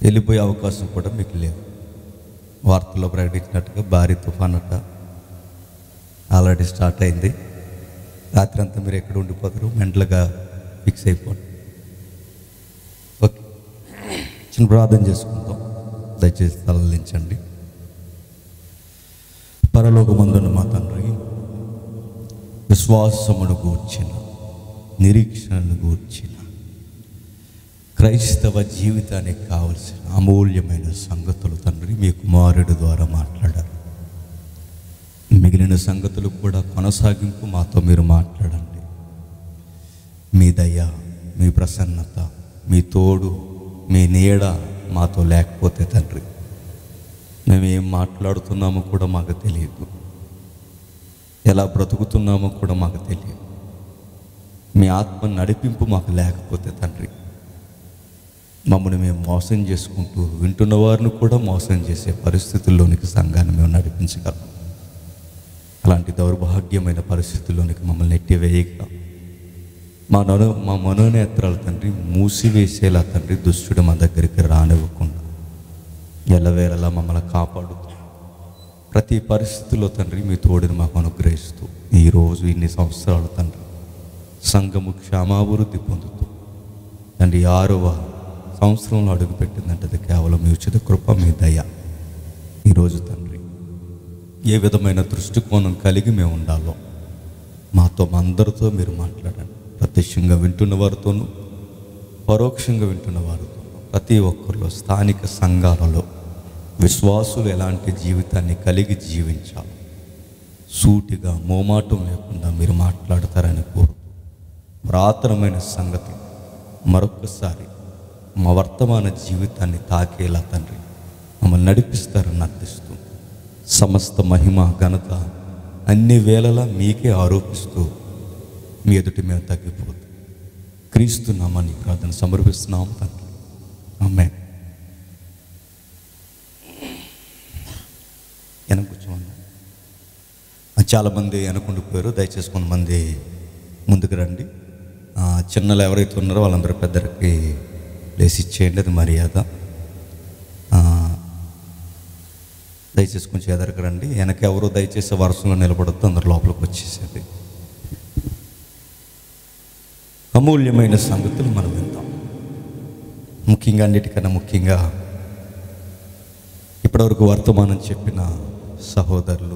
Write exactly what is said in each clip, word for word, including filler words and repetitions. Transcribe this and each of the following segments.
వెళ్ళిపోయే అవకాశం కూడా మీకు లేదు. వార్తల్లో ప్రకటించినట్టుగా భారీ తుఫాన్ అట ఆల్రెడీ స్టార్ట్ అయింది. రాత్రి అంతా మీరు ఎక్కడ ఉండిపోతారు, మెంటల్గా ఫిక్స్ అయిపోండి. ఓకే, చిన్న ప్రార్థన చేసుకుందాం. దయచేసి తలదించండి. పరలోకమందున్న మా తండ్రి, విశ్వాసమును గూర్చిన, నిరీక్షణను గూర్చిన, క్రైస్తవ జీవితానికి కావలసిన అమూల్యమైన సంగతులు తండ్రి మీ కుమారుడి ద్వారా మాట్లాడారు. మిగిలిన సంగతులు కూడా కొనసాగింపు మాతో మీరు మాట్లాడండి. మీ దయ, మీ ప్రసన్నత, మీ తోడు, మీ నీడ మాతో లేకపోతే తండ్రి మేము ఏం మాట్లాడుతున్నామో కూడా మాకు తెలియదు, ఎలా బ్రతుకుతున్నామో కూడా మాకు తెలియదు. మీ ఆత్మ నడిపింపు మాకు లేకపోతే తండ్రి మమ్మల్ని మేము మోసం చేసుకుంటూ వింటున్న వారిని కూడా మోసం చేసే పరిస్థితుల్లోనికి సంఘాన్ని మేము నడిపించగలం. అలాంటి దౌర్భాగ్యమైన పరిస్థితుల్లోనికి మమ్మల్ని నెట్టివేయక మా నో మా మనోనేత్రాలు తండ్రి మూసివేసేలా తండ్రి దుష్టుడు మా దగ్గరికి రానివ్వకుండా ఎల్లవేళలా మమ్మల్ని కాపాడుతూ ప్రతి పరిస్థితిలో తండ్రి మీ తోడుని మాకు అనుగ్రహిస్తూ ఈరోజు ఇన్ని సంవత్సరాలు తండ్రి సంఘము క్షేమాభివృద్ధి పొందుతూ తండ్రి ఆరవ సంవత్సరంలో అడుగుపెట్టిందంటే అది కేవలం మీ ఉచిత కృప, మీ దయ. ఈరోజు తండ్రి ఏ విధమైన దృష్టికోణం కలిగి మేము ఉండాలో మాతో మా అందరితో మీరు మాట్లాడండి. ప్రత్యక్షంగా వింటున్న వారితోనూ పరోక్షంగా వింటున్న వారితోనూ ప్రతి ఒక్కరిలో స్థానిక సంఘాలలో విశ్వాసులు ఎలాంటి జీవితాన్ని కలిగి జీవించాలి, సూటిగా మోమాటం లేకుండా మీరు మాట్లాడతారని కోరు పురాతనమైన సంగతి మరొక్కసారి మా వర్తమాన జీవితాన్ని తాకేలా తండ్రి మమ్మల్ని నడిపిస్తారని అర్థిస్తూ సమస్త మహిమ ఘనత అన్ని వేళలా మీకే ఆరోపిస్తూ మీ ఎదుటి మేము తగ్గిపోతూ క్రీస్తు నామాన్ని ప్రార్థన సమర్పిస్తున్నాం తండ్రి. ఆమేన్. వెనక కూర్చోండి. చాలామంది వెనకుండిపోయారు. దయచేసి కొంతమంది ముందుకు రండి. చిన్నలు ఎవరైతే ఉన్నారో వాళ్ళందరూ పెద్దరికి ప్లేస్ ఇచ్చేయండి, అది మర్యాద. దయచేసి కొంచెం ఎదరికి రండి. వెనక ఎవరో దయచేసి వరుసలో నిలబడద్దు, అందరు లోపలికి వచ్చేసేది. అమూల్యమైన సంగతులు మనం విందాం. ముఖ్యంగా అన్నిటికన్నా ముఖ్యంగా ఇప్పటివరకు వర్తమానం చెప్పిన సహోదరులు,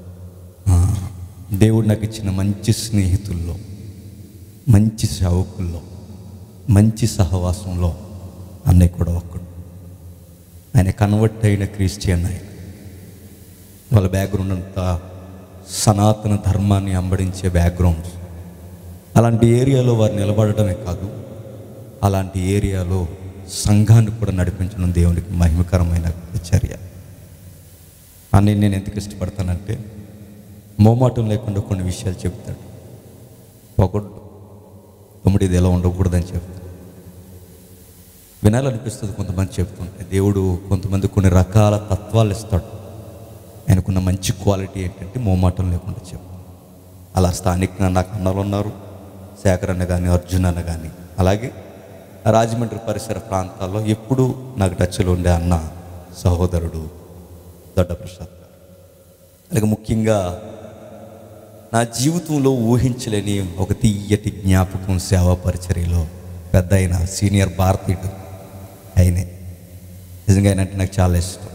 దేవుడు నాకు ఇచ్చిన మంచి స్నేహితుల్లో, మంచి సేవకుల్లో, మంచి సహవాసంలో అన్నయ్య కూడా ఒక్కడు. ఆయన కన్వర్ట్ అయిన క్రిస్టియన్. ఆయన వాళ్ళ బ్యాక్గ్రౌండ్ అంతా సనాతన ధర్మాన్ని అంబడించే బ్యాక్గ్రౌండ్స్. అలాంటి ఏరియాలో వారు నిలబడటమే కాదు, అలాంటి ఏరియాలో సంఘాన్ని కూడా నడిపించడం దేవునికి మహిమకరమైన చర్య. అని నేను ఎందుకు ఇష్టపడతానంటే మోమాటం లేకుండా కొన్ని విషయాలు చెప్తాడు. ఒకడు తమ్ముడు ఇది ఎలా ఉండకూడదని చెప్తాడు. వినాలనిపిస్తుంది కొంతమంది చెప్తుంటే. దేవుడు కొంతమంది కొన్ని రకాల తత్వాలు ఇస్తాడు. ఆయనకున్న మంచి క్వాలిటీ ఏంటంటే మోమాటం లేకుండా చెప్తాడు. అలా స్థానికంగా నాకు అన్నలు ఉన్నారు, శేఖర్ అన్న కానీ, అర్జున్ అన్న కానీ, అలాగే రాజమండ్రి పరిసర ప్రాంతాల్లో ఎప్పుడూ నాకు టచ్లో ఉండే అన్న సహోదరుడు దొడ్డ ప్రసాద్ గారు. అలాగే ముఖ్యంగా నా జీవితంలో ఊహించలేని ఒక తీయటి జ్ఞాపకం సేవా పరిచర్యలో పెద్ద అయిన సీనియర్ భారతీయుడు ఆయనే. నిజంగా ఆయన అంటే నాకు చాలా ఇష్టం.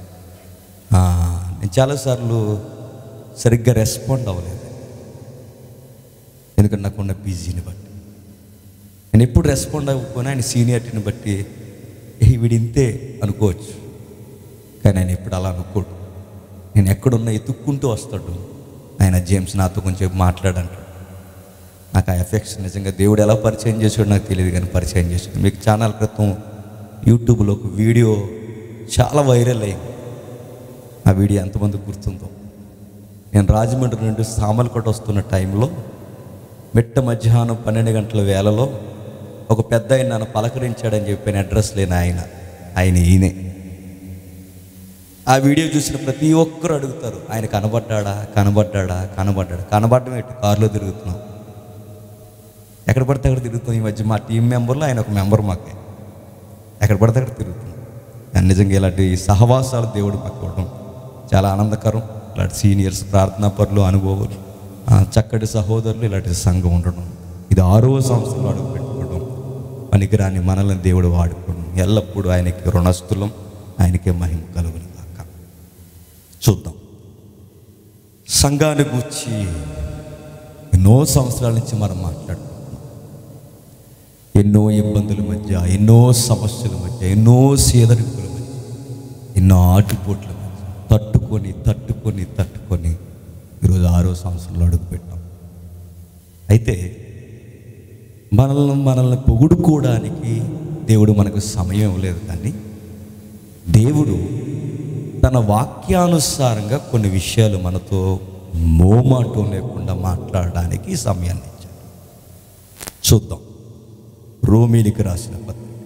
నేను చాలాసార్లు సరిగ్గా రెస్పాండ్ అవ్వలేదు, ఎందుకంటే నాకున్న బిజీని బట్టి. నేను ఎప్పుడు రెస్పాండ్ అవ్వకపోయినా ఆయన సీనియారిటీని బట్టి వీడి ఇంతే అనుకోవచ్చు, కానీ ఆయన ఎప్పుడు అలా అనుకోడు. నేను ఎక్కడున్నా ఎత్తుక్కుంటూ వస్తాడు. ఆయన జేమ్స్ నాతో కొంచెం మాట్లాడంటాడు. నాకు ఆ ఎఫెక్ట్స్ నిజంగా దేవుడు ఎలా పరిచయం చేసాడు నాకు తెలియదు, కానీ పరిచయం చేశాడు. మీకు ఛానల్ క్రితం యూట్యూబ్లో ఒక వీడియో చాలా వైరల్ అయింది. ఆ వీడియో ఎంతమంది గుర్తుందో. నేను రాజమండ్రి నుండి సామర్లకోట వస్తున్న టైంలో మిట్ట మధ్యాహ్నం పన్నెండు గంటల వేళలో ఒక పెద్ద ఆయన నన్ను పలకరించాడని చెప్పిన అడ్రస్ లేని ఆయన ఆయన ఈయనే. ఆ వీడియో చూసిన ప్రతి ఒక్కరు అడుగుతారు, ఆయన కనబడ్డాడా కనబడ్డాడా కనబడ్డాడా కనబడడం ఏంటి? కారులో తిరుగుతున్నాం, ఎక్కడ పడితే అక్కడ తిరుగుతాం. ఈ మధ్య మా టీం మెంబర్లో ఆయన ఒక మెంబర్, మాకే ఎక్కడ పడితే అక్కడ తిరుగుతున్నాం. నిజంగా ఇలాంటి సహవాసాలు దేవుడు పట్టుకోవడం చాలా ఆనందకరం. ఇలాంటి సీనియర్స్, ప్రార్థనా పరులు, అనుభవాలు, చక్కటి సహోదరులు, ఇలాంటి సంఘం ఉండడం, ఇది ఆరో సంవత్సరంలో అడుగు పెట్టుకోవడం, పనికిరాని మనల్ని దేవుడు వాడుకోవడం, ఎల్లప్పుడూ ఆయనకి రుణస్థులం, ఆయనకే మహిమ కలుగును గాక. చూద్దాం. సంఘాన్ని గూర్చి ఎన్నో సంవత్సరాల నుంచి మనం మాట్లాడుకుంటున్నాం. ఎన్నో ఇబ్బందుల మధ్య, ఎన్నో సమస్యల మధ్య, ఎన్నో సేదరింపుల మధ్య, ఎన్నో ఆటుపోట్ల మధ్య తట్టుకొని తట్టుకొని తట్టుకొని ఈరోజు ఆరో సంవత్సరంలో అడుగుపెట్టాం. అయితే మనల్ని మనల్ని పొగుడుకోవడానికి దేవుడు మనకు సమయం ఇవ్వలేదు, కానీ దేవుడు తన వాక్యానుసారంగా కొన్ని విషయాలు మనతో మోమాటం లేకుండా మాట్లాడడానికి సమయాన్ని ఇచ్చాడు. చూద్దాం. రోమీలికి రాసిన పత్రిక,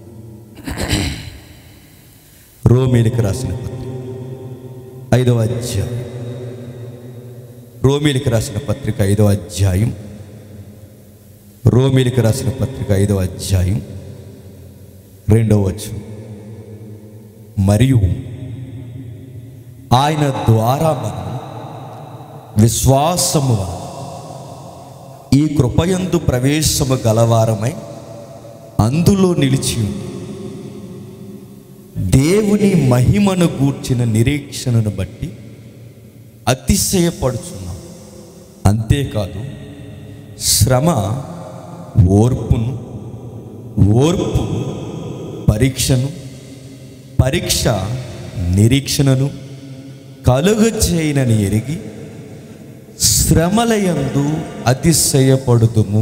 రోమీలికి రాసిన పత్రిక ఐదవ అధ్యాయం, రోమీలికి రాసిన పత్రిక ఐదవ అధ్యాయం, రోమీలికి రాసిన పత్రిక ఐదవ అధ్యాయం రెండవ వచనం. మరియు ఆయన ద్వారా మనం విశ్వాసము వలన ఈ కృపయందు ప్రవేశము గలవారమై అందులో నిలిచి దేవుని మహిమను గూర్చిన నిరీక్షణను బట్టి అతిశయపడుచున్నాం. అంతేకాదు, శ్రమ ఓర్పును, ఓర్పు పరీక్షను, పరీక్ష నిరీక్షణను కలుగచేయనని ఎరిగి శ్రమలయందు అతిశయపడుదుము.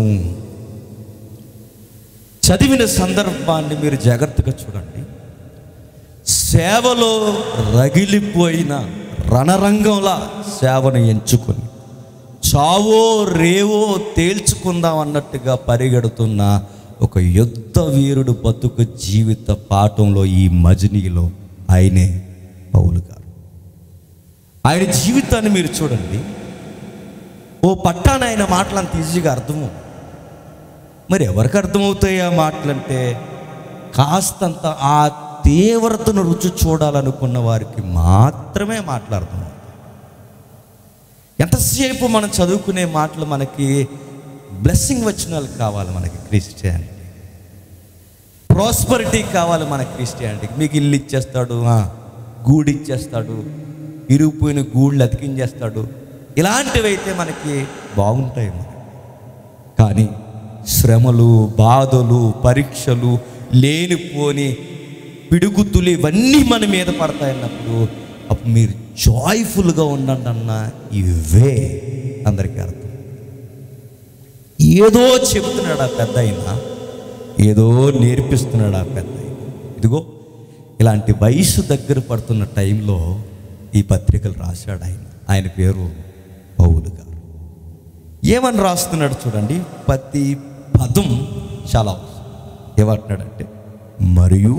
చదివిన సందర్భాన్ని మీరు జాగ్రత్తగా చూడండి. సేవలో రగిలిపోయిన రణరంగంలా సేవను ఎంచుకొని చావో రేవో తేల్చుకుందాం అన్నట్టుగా పరిగెడుతున్న ఒక యుద్ధ వీరుడు బతుకు జీవిత పాఠంలో ఈ మజినీలో ఆయనే పౌలు గారు. ఆయన జీవితాన్ని మీరు చూడండి. ఓ పట్టాన ఆయన మాటలు అంత ఈజీగా అర్థము. మరి ఎవరికి అర్థమవుతాయి ఆ మాటలంటే, కాస్తంత ఆ తీవ్రతను రుచి చూడాలనుకున్న వారికి మాత్రమే మాట్లాడుతున్నాం. ఎంతసేపు మనం చదువుకునే మాటలు మనకి బ్లెస్సింగ్ వచ్చిన వాళ్ళు కావాలి, మనకి క్రిస్టియానిటీ ప్రాస్పరిటీ కావాలి. మన క్రిస్టియానిటీకి మీకు ఇల్లు ఇచ్చేస్తాడు, గూడు ఇచ్చేస్తాడు, ఇరిగిపోయిన గూళ్ళు అతికించేస్తాడు, ఇలాంటివి అయితే మనకి బాగుంటాయి. కానీ శ్రమలు, బాధలు, పరీక్షలు, లేనిపోని పిడుగుతులు ఇవన్నీ మన మీద పడతాయన్నప్పుడు అప్పుడు మీరు జాయ్ఫుల్గా ఉండండి అన్న ఇవే అందరికీ అర్థం. ఏదో చెప్తున్నాడు ఆ పెద్ద అయినా, ఏదో నేర్పిస్తున్నాడు ఆ పెద్ద అయినా. ఇదిగో ఇలాంటి వయసు దగ్గర పడుతున్న టైంలో ఈ పత్రికలు రాశాడు ఆయన. ఆయన పేరు పౌలు గారు. ఏమని రాస్తున్నాడు చూడండి. ప్రతి పదం చాలా ఏమంటున్నాడంటే, మరియు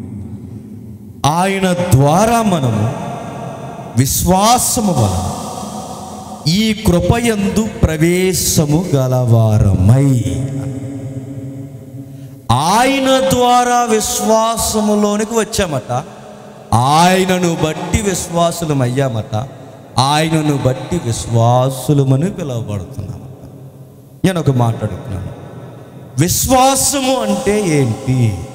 ఆయన ద్వారా మనము విశ్వాసము వలన ఈ కృపయందు ప్రవేశము గలవారమై. ఆయన ద్వారా విశ్వాసములోనికి వచ్చామట, ఆయనను బట్టి విశ్వాసులం అయ్యామట, ఆయనను బట్టి విశ్వాసులమని పిలువబడుతున్నామట. నేను ఒక మాట అడుగుతున్నాను, విశ్వాసము అంటే ఏంటి?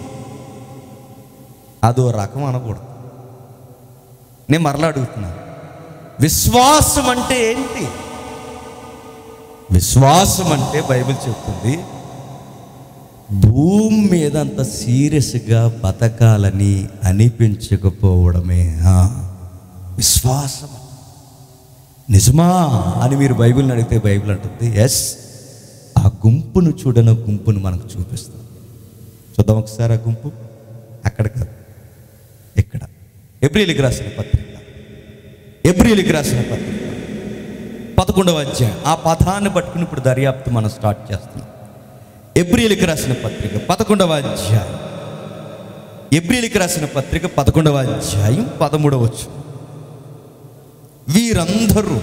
అదో రకం అనకూడదు. నేను మరలా అడుగుతున్నాను, విశ్వాసం అంటే ఏంటి? విశ్వాసం అంటే బైబిల్ చెప్తుంది, భూమి మీద అంత సీరియస్గా బతకాలని అనిపించకపోవడమే విశ్వాసం. నిజమా అని మీరు బైబిల్ని అడిగితే బైబిల్ అంటుంది ఎస్. ఆ గుంపును చూడన గుంపును మనకు చూపిస్తాం. చూద్దాం ఒకసారి ఆ గుంపు. అక్కడ కాదు, ఇక్కడ. ఎబ్రీయులకు రాసిన పత్రిక, ఎబ్రీయులకు రాసిన పత్రిక పదకొండవ అధ్యాయం. ఆ పదాన్ని పట్టుకుని ఇప్పుడు దర్యాప్తు మనం స్టార్ట్ చేస్తున్నాం. ఎబ్రీయులకు రాసిన పత్రిక పదకొండవ అధ్యాయం, ఎబ్రీయులకు రాసిన పత్రిక పదకొండవ అధ్యాయం పదమూడవ వచనం. వీరందరూ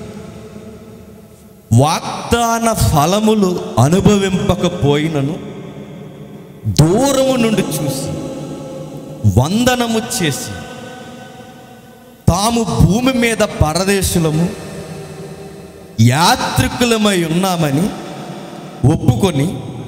వాగ్దాన ఫలములు అనుభవింపకపోయినను దూరము నుండి చూసి వందనము చేసి తాము భూమి మీద పరదేశులము యాత్రికులమై ఉన్నామని ఒప్పుకొని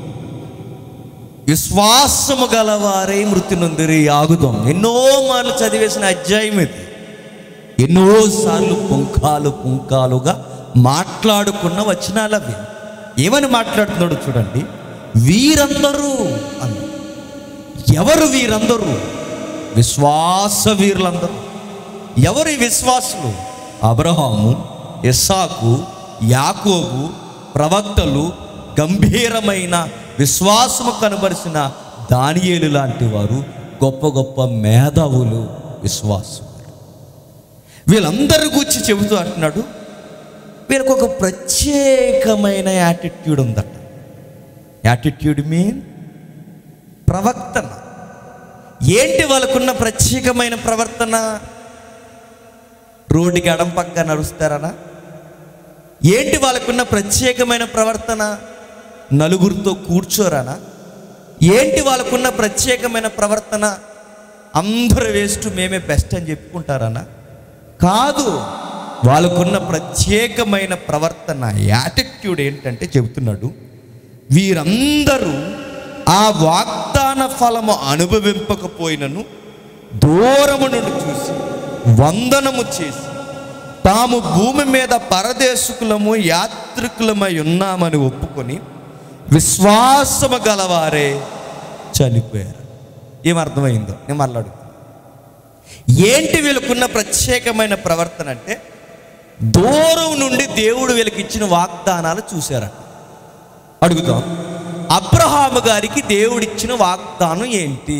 విశ్వాసము గలవారే మృతి నొందిరి. ఆగుదాం. ఎన్నో మార్లు చదివేసిన అధ్యాయం ఇది. ఎన్నోసార్లు పుంకాలు పుంకాలుగా మాట్లాడుకున్న వచనాలు అవి. ఏమని మాట్లాడుతున్నాడు చూడండి. వీరందరూ అన్న. ఎవరు వీరందరూ? విశ్వాస వీరులందరూ. ఎవరు ఈ విశ్వాసులు? అబ్రహాము, ఇస్సాకు, యాకోబు, ప్రవక్తలు, గంభీరమైన విశ్వాసము కనబరిచిన దానియేలు లాంటి వారు, గొప్ప గొప్ప మేధావులు, విశ్వాసులు. వీళ్ళందరి గురించి చెబుతూ అంటున్నాడు, వీళ్ళకి ఒక ప్రత్యేకమైన యాటిట్యూడ్ ఉందట. యాటిట్యూడ్ మీన్ ప్రవర్తన. ఏంటి వాళ్ళకున్న ప్రత్యేకమైన ప్రవర్తన? రోడ్డుకి ఎడం పక్క నడుస్తారనా? ఏంటి వాళ్ళకున్న ప్రత్యేకమైన ప్రవర్తన? నలుగురితో కూర్చోరానా? ఏంటి వాళ్ళకున్న ప్రత్యేకమైన ప్రవర్తన? అందరూ వేస్ట్, మేమే బెస్ట్ అని చెప్పుకుంటారనా? కాదు. వాళ్ళకున్న ప్రత్యేకమైన ప్రవర్తన, యాటిట్యూడ్ ఏంటంటే చెబుతున్నాడు, వీరందరూ ఆ వాగ్దాన ఫలము అనుభవింపకపోయినను దూరము నుండి చూసి వందనము చేసి తాము భూమి మీద పరదేశుకులము యాత్రికులమై ఉన్నామని ఒప్పుకొని విశ్వాసము గలవారే చనిపోయారు. ఏమర్థమైందో నేను మాట్లాడు. ఏంటి వీళ్ళకున్న ప్రత్యేకమైన ప్రవర్తన అంటే, దూరం నుండి దేవుడు వీళ్ళకి ఇచ్చిన వాగ్దానాలు చూశారట. అడుగుతాం, అబ్రహాము గారికి దేవుడిచ్చిన వాగ్దానం ఏంటి?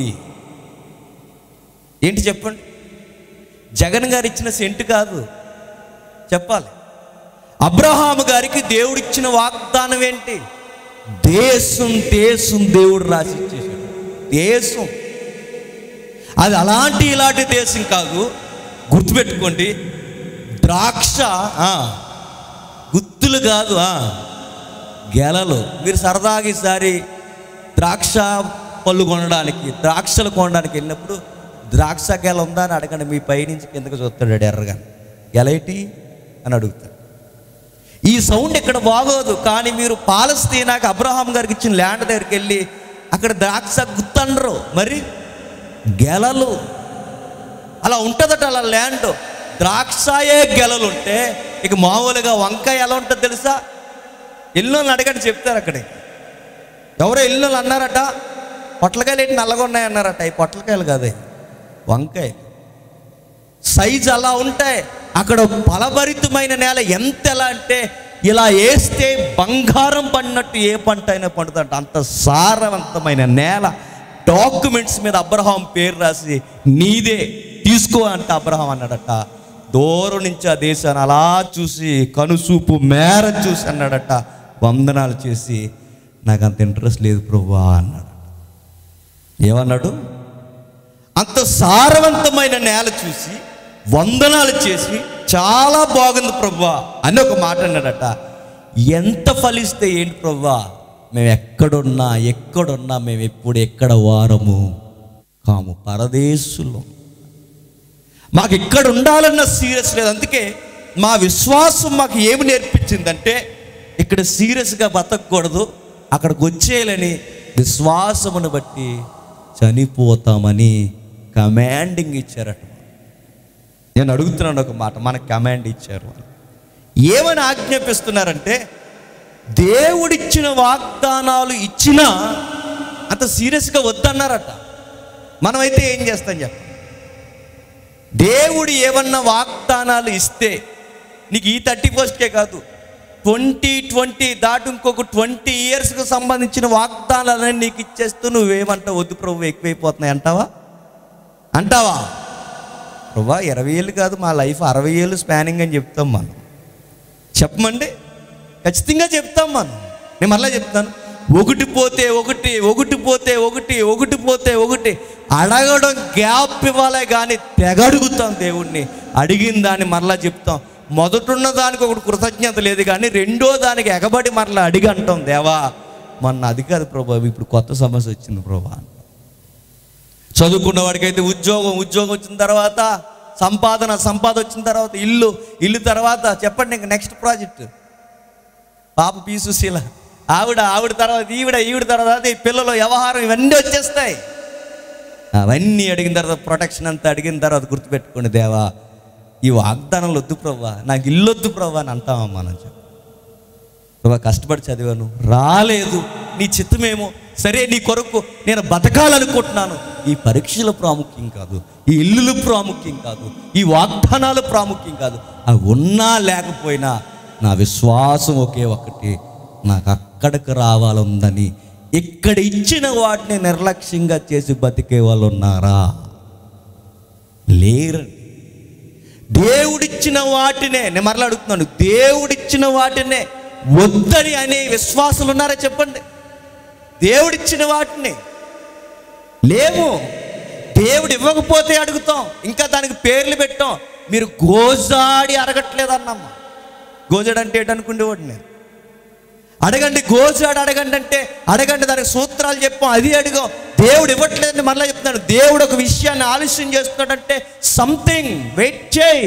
ఏంటి చెప్పండి. జగన్ గారు ఇచ్చిన సెంటు కాదు, చెప్పాలి. అబ్రహాము గారికి దేవుడిచ్చిన వాగ్దానం ఏంటి? దేశం. దేశం దేవుడు రాసి ఇచ్చేసాడు. దేశం అది అలాంటి ఇలాంటి దేశం కాదు, గుర్తుపెట్టుకోండి. ద్రాక్ష గుత్తులు కాదు, గెలలు. మీరు సరదాగా ఈసారి ద్రాక్ష పళ్ళు కొనడానికి, ద్రాక్షలు కొనడానికి వెళ్ళినప్పుడు ద్రాక్ష గెల ఉందా అని అడగండి. మీ పైనుంచి కిందకు చూస్తాడు ఎర్రగా, గెలైటి అని అడుగుతాడు. ఈ సౌండ్ ఇక్కడ బాగోదు. కానీ మీరు పాలస్తీనాకి అబ్రహాం గారికి ఇచ్చిన ల్యాండ్ దగ్గరికి వెళ్ళి అక్కడ ద్రాక్ష గుత్తనరు, మరి గెలలు. అలా ఉంటుందట అలా ల్యాండ్. ద్రాక్షయే గెలలు ఉంటే ఇక మామూలుగా వంకాయ ఎలా ఉంటుంది తెలుసా? ఇల్లు అడగండి, చెప్తారు. అక్కడ ఎవరో ఇల్లు అన్నారట, పొట్లకాయలు ఏంటి నల్లగా ఉన్నాయి అన్నారట. ఈ పొట్లకాయలు కాదు, వంకాయ సైజు అలా ఉంటాయి. అక్కడ ఫలభరితమైన నేల ఎంత ఎలా అంటే, ఇలా వేస్తే బంగారం పడినట్టు ఏ పంట అయినా పండుతుంట. అంత సారవంతమైన నేల. డాక్యుమెంట్స్ మీద అబ్రహాం పేరు రాసి నీదే తీసుకో అంటే అబ్రహాం అన్నాడట. దూరం నుంచి ఆ దేశాన్ని అలా చూసి కనుసూపు మేర చూసి అన్నాడట, వందనాలు చేసి నాకు అంత ఇంట్రెస్ట్ లేదు ప్రభువా అన్నాడు. ఏమన్నాడు? అంత సారవంతమైన నేల చూసి వందనాలు చేసి చాలా బాగుంది ప్రభువా అని ఒక మాట అన్నాడట. ఎంత ఫలిస్తే ఏంటి ప్రభువా, మేము ఎక్కడున్నా ఎక్కడున్నా మేము ఎప్పుడు ఎక్కడ వారము కాము, పరదేశులు. మాకు ఇక్కడ ఉండాలన్న సీరియస్ లేదు. అందుకే మా విశ్వాసం మాకు ఏమి నేర్పించిందంటే, ఇక్కడ సీరియస్గా బతకూడదు, అక్కడికి వచ్చేయాలని విశ్వాసమును బట్టి చనిపోతామని కమాండింగ్ ఇచ్చారట. నేను అడుగుతున్నాను ఒక మాట, మనకు కమాండ్ ఇచ్చారు. ఏమని ఆజ్ఞాపిస్తున్నారంటే, దేవుడిచ్చిన వాగ్దానాలు ఇచ్చినా అంత సీరియస్గా వద్దన్నారట. మనమైతే ఏం చేస్తాం చెప్ప? దేవుడు ఏమన్నా వాగ్దానాలు ఇస్తే నీకు ఈ థర్టీ ఫస్ట్కే కాదు, ట్వంటీ ట్వంటీ దాటి ఇంకొక ట్వంటీ ఇయర్స్కి సంబంధించిన వాగ్దానాలని నీకు ఇచ్చేస్తూ నువ్వేమంటావు? వద్దు ప్రభు ఎక్కువైపోతున్నాయి అంటావా? అంటావా? ప్రభా ఇరవై ఏళ్ళు కాదు, మా లైఫ్ అరవై ఏళ్ళు స్పానింగ్ అని చెప్తాం మనం. చెప్పమండి, ఖచ్చితంగా చెప్తాం మనం. నేను మళ్ళీ చెప్తాను, ఒకటి పోతే ఒకటి, ఒకటి పోతే ఒకటి, ఒకటి పోతే ఒకటి. అడగడం గ్యాప్ ఇవ్వాలే కానీ తెగడుగుతాం దేవుణ్ణి. అడిగిన దాన్ని మరలా చెప్తాం. మొదటున్న దానికి ఒకటి కృతజ్ఞత లేదు కానీ రెండో దానికి ఎగబడి మరలా అడిగి అంటాం, దేవా మొన్న అది కాదు ప్రభా, ఇప్పుడు కొత్త సమస్య వచ్చింది ప్రభా. చదువుకున్న వాడికైతే ఉద్యోగం, ఉద్యోగం వచ్చిన తర్వాత సంపాదన, సంపాదన వచ్చిన తర్వాత ఇల్లు, ఇల్లు తర్వాత చెప్పండి ఇంక నెక్స్ట్ ప్రాజెక్ట్. పాప పి సుశీల, ఆవిడ ఆవిడ తర్వాత ఈవిడ, ఈవిడ తర్వాత ఈ పిల్లలు, వ్యవహారం ఇవన్నీ వచ్చేస్తాయి. అవన్నీ అడిగిన తర్వాత ప్రొటెక్షన్ అంతా అడిగిన తర్వాత గుర్తుపెట్టుకోండి, దేవా ఈ వాగ్దానాలు వద్దు ప్రవ్వా, నాకు ఇల్లు వద్దు ప్రవ్వా అని అంటామమ్మా. అని చెప్పి ప్రభా కష్టపడి చదివాను, రాలేదు, నీ చిత్తమేమో, సరే నీ కొరకు నేను బతకాలనుకుంటున్నాను. ఈ పరీక్షల ప్రాముఖ్యం కాదు, ఈ ఇల్లులు ప్రాముఖ్యం కాదు, ఈ వాగ్దానాలు ప్రాముఖ్యం కాదు. అవి ఉన్నా లేకపోయినా నా విశ్వాసం ఒకే ఒకటి, నాకు అక్కడికి రావాలందని. ఇక్కడ ఇచ్చిన వాటిని నిర్లక్ష్యంగా చేసి బతికే వాళ్ళు ఉన్నారా? లేరండి. దేవుడిచ్చిన వాటినే, నేను మరలా అడుగుతున్నాను, దేవుడిచ్చిన వాటినే వద్దని అనే విశ్వాసులు ఉన్నారా చెప్పండి? దేవుడిచ్చిన వాటిని లేవు. దేవుడు ఇవ్వకపోతే అడుగుతాం, ఇంకా దానికి పేర్లు పెట్టాం. మీరు గోజాడి అడగట్లేదన్నమ్మా. గోజాడు అంటే ఏంటనుకునేవాడు నేను. అడగండి, గోజాడు అడగండి అంటే అడగండి, దానికి సూత్రాలు చెప్పాం, అది అడిగాం. దేవుడు ఇవ్వట్లేదని మరలా చెప్తున్నాడు. దేవుడు ఒక విషయాన్ని ఆలస్యం చేస్తున్నాడంటే సంథింగ్ వెయిట్ చేయి.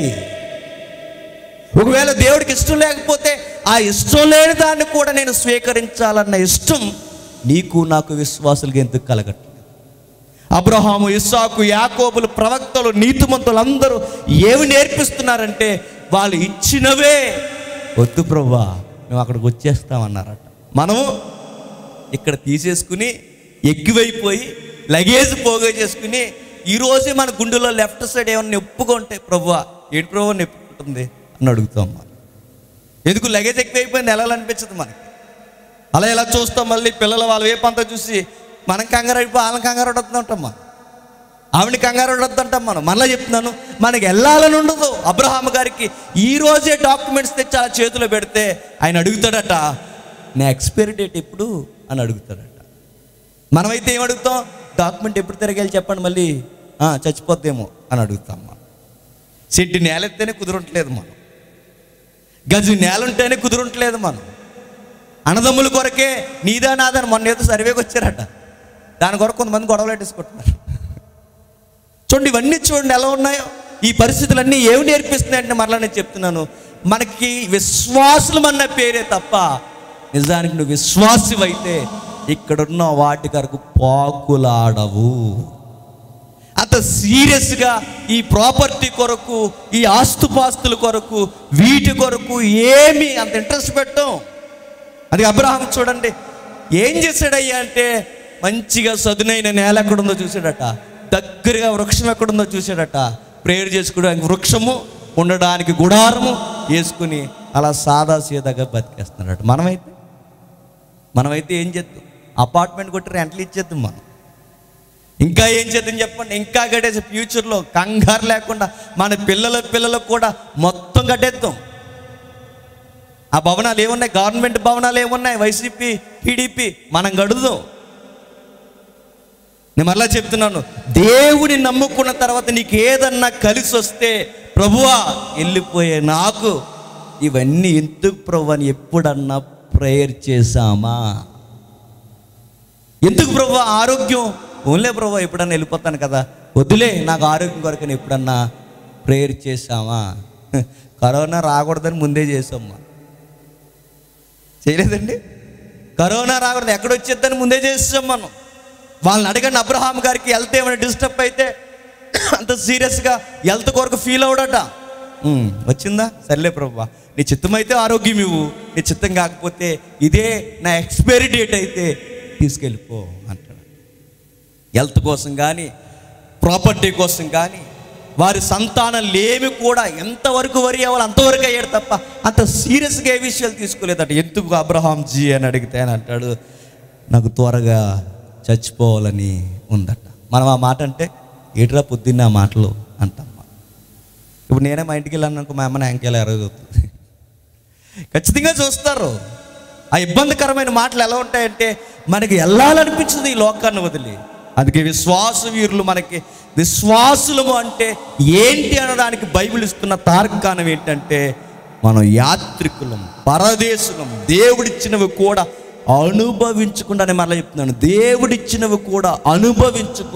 ఒకవేళ దేవుడికి ఇష్టం లేకపోతే ఆ ఇష్టం లేని దాన్ని కూడా నేను స్వీకరించాలన్న ఇష్టం నీకు నాకు విశ్వాసులకి ఎందుకు కలగట్లేదు? అబ్రహాము, ఇస్సాకు, యాకోబులు, ప్రవక్తలు, నీతిమంతులు అందరూ ఏమి నేర్పిస్తున్నారంటే వాళ్ళు ఇచ్చినవే వద్దు ప్రభువా మేము అక్కడికి వచ్చేస్తామన్నారట. మనము ఇక్కడ తీసేసుకుని ఎక్కువైపోయి లగేజ్ పోగా చేసుకుని ఈరోజే మన గుండెలో లెఫ్ట్ సైడ్ ఏమన్నా నొప్పుగా ఉంటే ప్రభువా ఏంటి ప్రభువా నొప్పుకుంటుంది అని అడుగుతాం. మనం ఎందుకు లగేజ్ ఎక్కువైపోయింది వెళ్ళాలనిపించదు మనకి. అలా ఎలా చూస్తాం, మళ్ళీ పిల్లలు వాళ్ళ వేపంతా చూసి మనం కంగారు అయిపోయి వాళ్ళని కంగారు పడుతూ ఉంటాం, మనం ఆవిడని కంగారు పడుతూ ఉంటాం. మనం మళ్ళీ చెప్తున్నాను, మనకి వెళ్ళాలని ఉండదు. అబ్రహాం గారికి ఈరోజే డాక్యుమెంట్స్ తెచ్చి అలా చేతిలో పెడితే ఆయన అడుగుతాడట, నా ఎక్స్పైరీ డేట్ ఎప్పుడు అని అడుగుతాడట. మనమైతే ఏం అడుగుతాం? డాక్యుమెంట్ ఎప్పుడు తిరగాలి చెప్పండి, మళ్ళీ చచ్చిపోద్దేమో అని అడుగుతాం. మనం సెట్టి నేలెత్తేనే కుదరట్లేదు, మనం గజు నేల ఉంటేనే కుదరట్లేదు. మనం అన్నదమ్ముల కొరకే నీదా నాదని మొన్న ఏదో సర్వేకి వచ్చారట, దాని కొరకు కొంతమంది గొడవలు పెట్టేసుకుంటున్నారు. చూడండి, ఇవన్నీ చూడండి ఎలా ఉన్నాయో. ఈ పరిస్థితులన్నీ ఏమి నేర్పిస్తున్నాయంటే మరలా నేను చెప్తున్నాను, మనకి విశ్వాసులం అన్న పేరే తప్ప నిజానికి నువ్వు విశ్వాసివైతే ఇక్కడున్న వాటి కొరకు పాకులాడవు. అంత సీరియస్గా ఈ ప్రాపర్టీ కొరకు, ఈ ఆస్తుపాస్తుల కొరకు, వీటి కొరకు ఏమి అంత ఇంట్రెస్ట్ పెట్టాం. అది అబ్రహాం చూడండి ఏం చేశాడయ్యా అంటే, మంచిగా సదునైన నేల ఎక్కడుందో చూశాడట, దగ్గరగా వృక్షం ఎక్కడుందో చూశాడట, ప్రేయర్ చేసుకోవడానికి వృక్షము, ఉండడానికి గుడారము వేసుకుని అలా సాదా సీదాగా బతికేస్తున్నాడట. మనమైతే మనమైతే ఏం చేద్దాం? అపార్ట్మెంట్ కొట్టి రెంట్లు ఇచ్చేద్దాం. మనం ఇంకా ఏం చేద్దాం చెప్పండి? ఇంకా కట్టేసి ఫ్యూచర్లో కంగారు లేకుండా మన పిల్లల పిల్లలకు కూడా మొత్తం కట్టేద్దాం. ఆ భవనాలు ఏమున్నాయి? గవర్నమెంట్ భవనాలు ఏమున్నాయి? వైసీపీ, టీడీపీ, మనం గడుదాం. నేను మరలా చెప్తున్నాను, దేవుని నమ్ముకున్న తర్వాత నీకు ఏదన్నా కలిసి వస్తే ప్రభువా వెళ్ళిపోయే నాకు ఇవన్నీ ఎందుకు ప్రభు అని ఎప్పుడన్నా ప్రేయర్ చేశామా? ఎందుకు ప్రభు ఆరోగ్యం ఓన్లే ప్రభు ఎప్పుడన్నా వెళ్ళిపోతాను కదా, వద్దులే నాకు ఆరోగ్యం కొరకు ఎప్పుడన్నా ప్రేయర్ చేశామా? కరోనా రాకూడదని ముందే చేసామ్మా, చేయలేదండి? కరోనా రాకూడదు ఎక్కడొచ్చేద్దని ముందే చేసాం మనం. వాళ్ళని అడగండి, అబ్రహాం గారికి హెల్త్ ఏమైనా డిస్టర్బ్ అయితే అంత సీరియస్గా హెల్త్ కొరకు ఫీల్ అవడట. వచ్చిందా? సర్లే ప్రభువా నీ చిత్తం అయితే ఆరోగ్యం ఇవ్వు, నీ చిత్తం కాకపోతే ఇదే నా ఎక్స్పైరీ డేట్ అయితే తీసుకెళ్ళిపో అంటాడు. హెల్త్ కోసం కానీ, ప్రాపర్టీ కోసం కానీ, వారి సంతానం లేమి కూడా ఎంతవరకు వరి అవ్వాలి అంతవరకు అయ్యాడు తప్ప అంత సీరియస్గా ఏ విషయాలు తీసుకోలేదట. ఎందుకు అబ్రహాం జీ అని అడిగితే అని అంటాడు, నాకు త్వరగా చచ్చిపోవాలని ఉందట. మనం ఆ మాట అంటే ఏట్రా పొద్దున్న ఆ మాటలు అంటాం. ఇప్పుడు నేనే మా ఇంటికి వెళ్ళాను అనుకో, మా అమ్మ నా ఇంకెలా ఎరగవుతుంది, ఖచ్చితంగా చూస్తారు. ఆ ఇబ్బందికరమైన మాటలు ఎలా ఉంటాయంటే మనకి వెళ్ళాలనిపించింది ఈ లోకాన్ని వదిలి. అందుకే విశ్వాస వీరులు, మనకి విశ్వాసులము అంటే ఏంటి అనడానికి బైబిల్ ఇస్తున్న తార్కాణం ఏంటంటే, మనం యాత్రికులం, పరదేశులం, దేవుడిచ్చినవి కూడా అనుభవించకుండా, నేను మరలా చెప్తున్నాను, దేవుడిచ్చినవి కూడా అనుభవించకుండా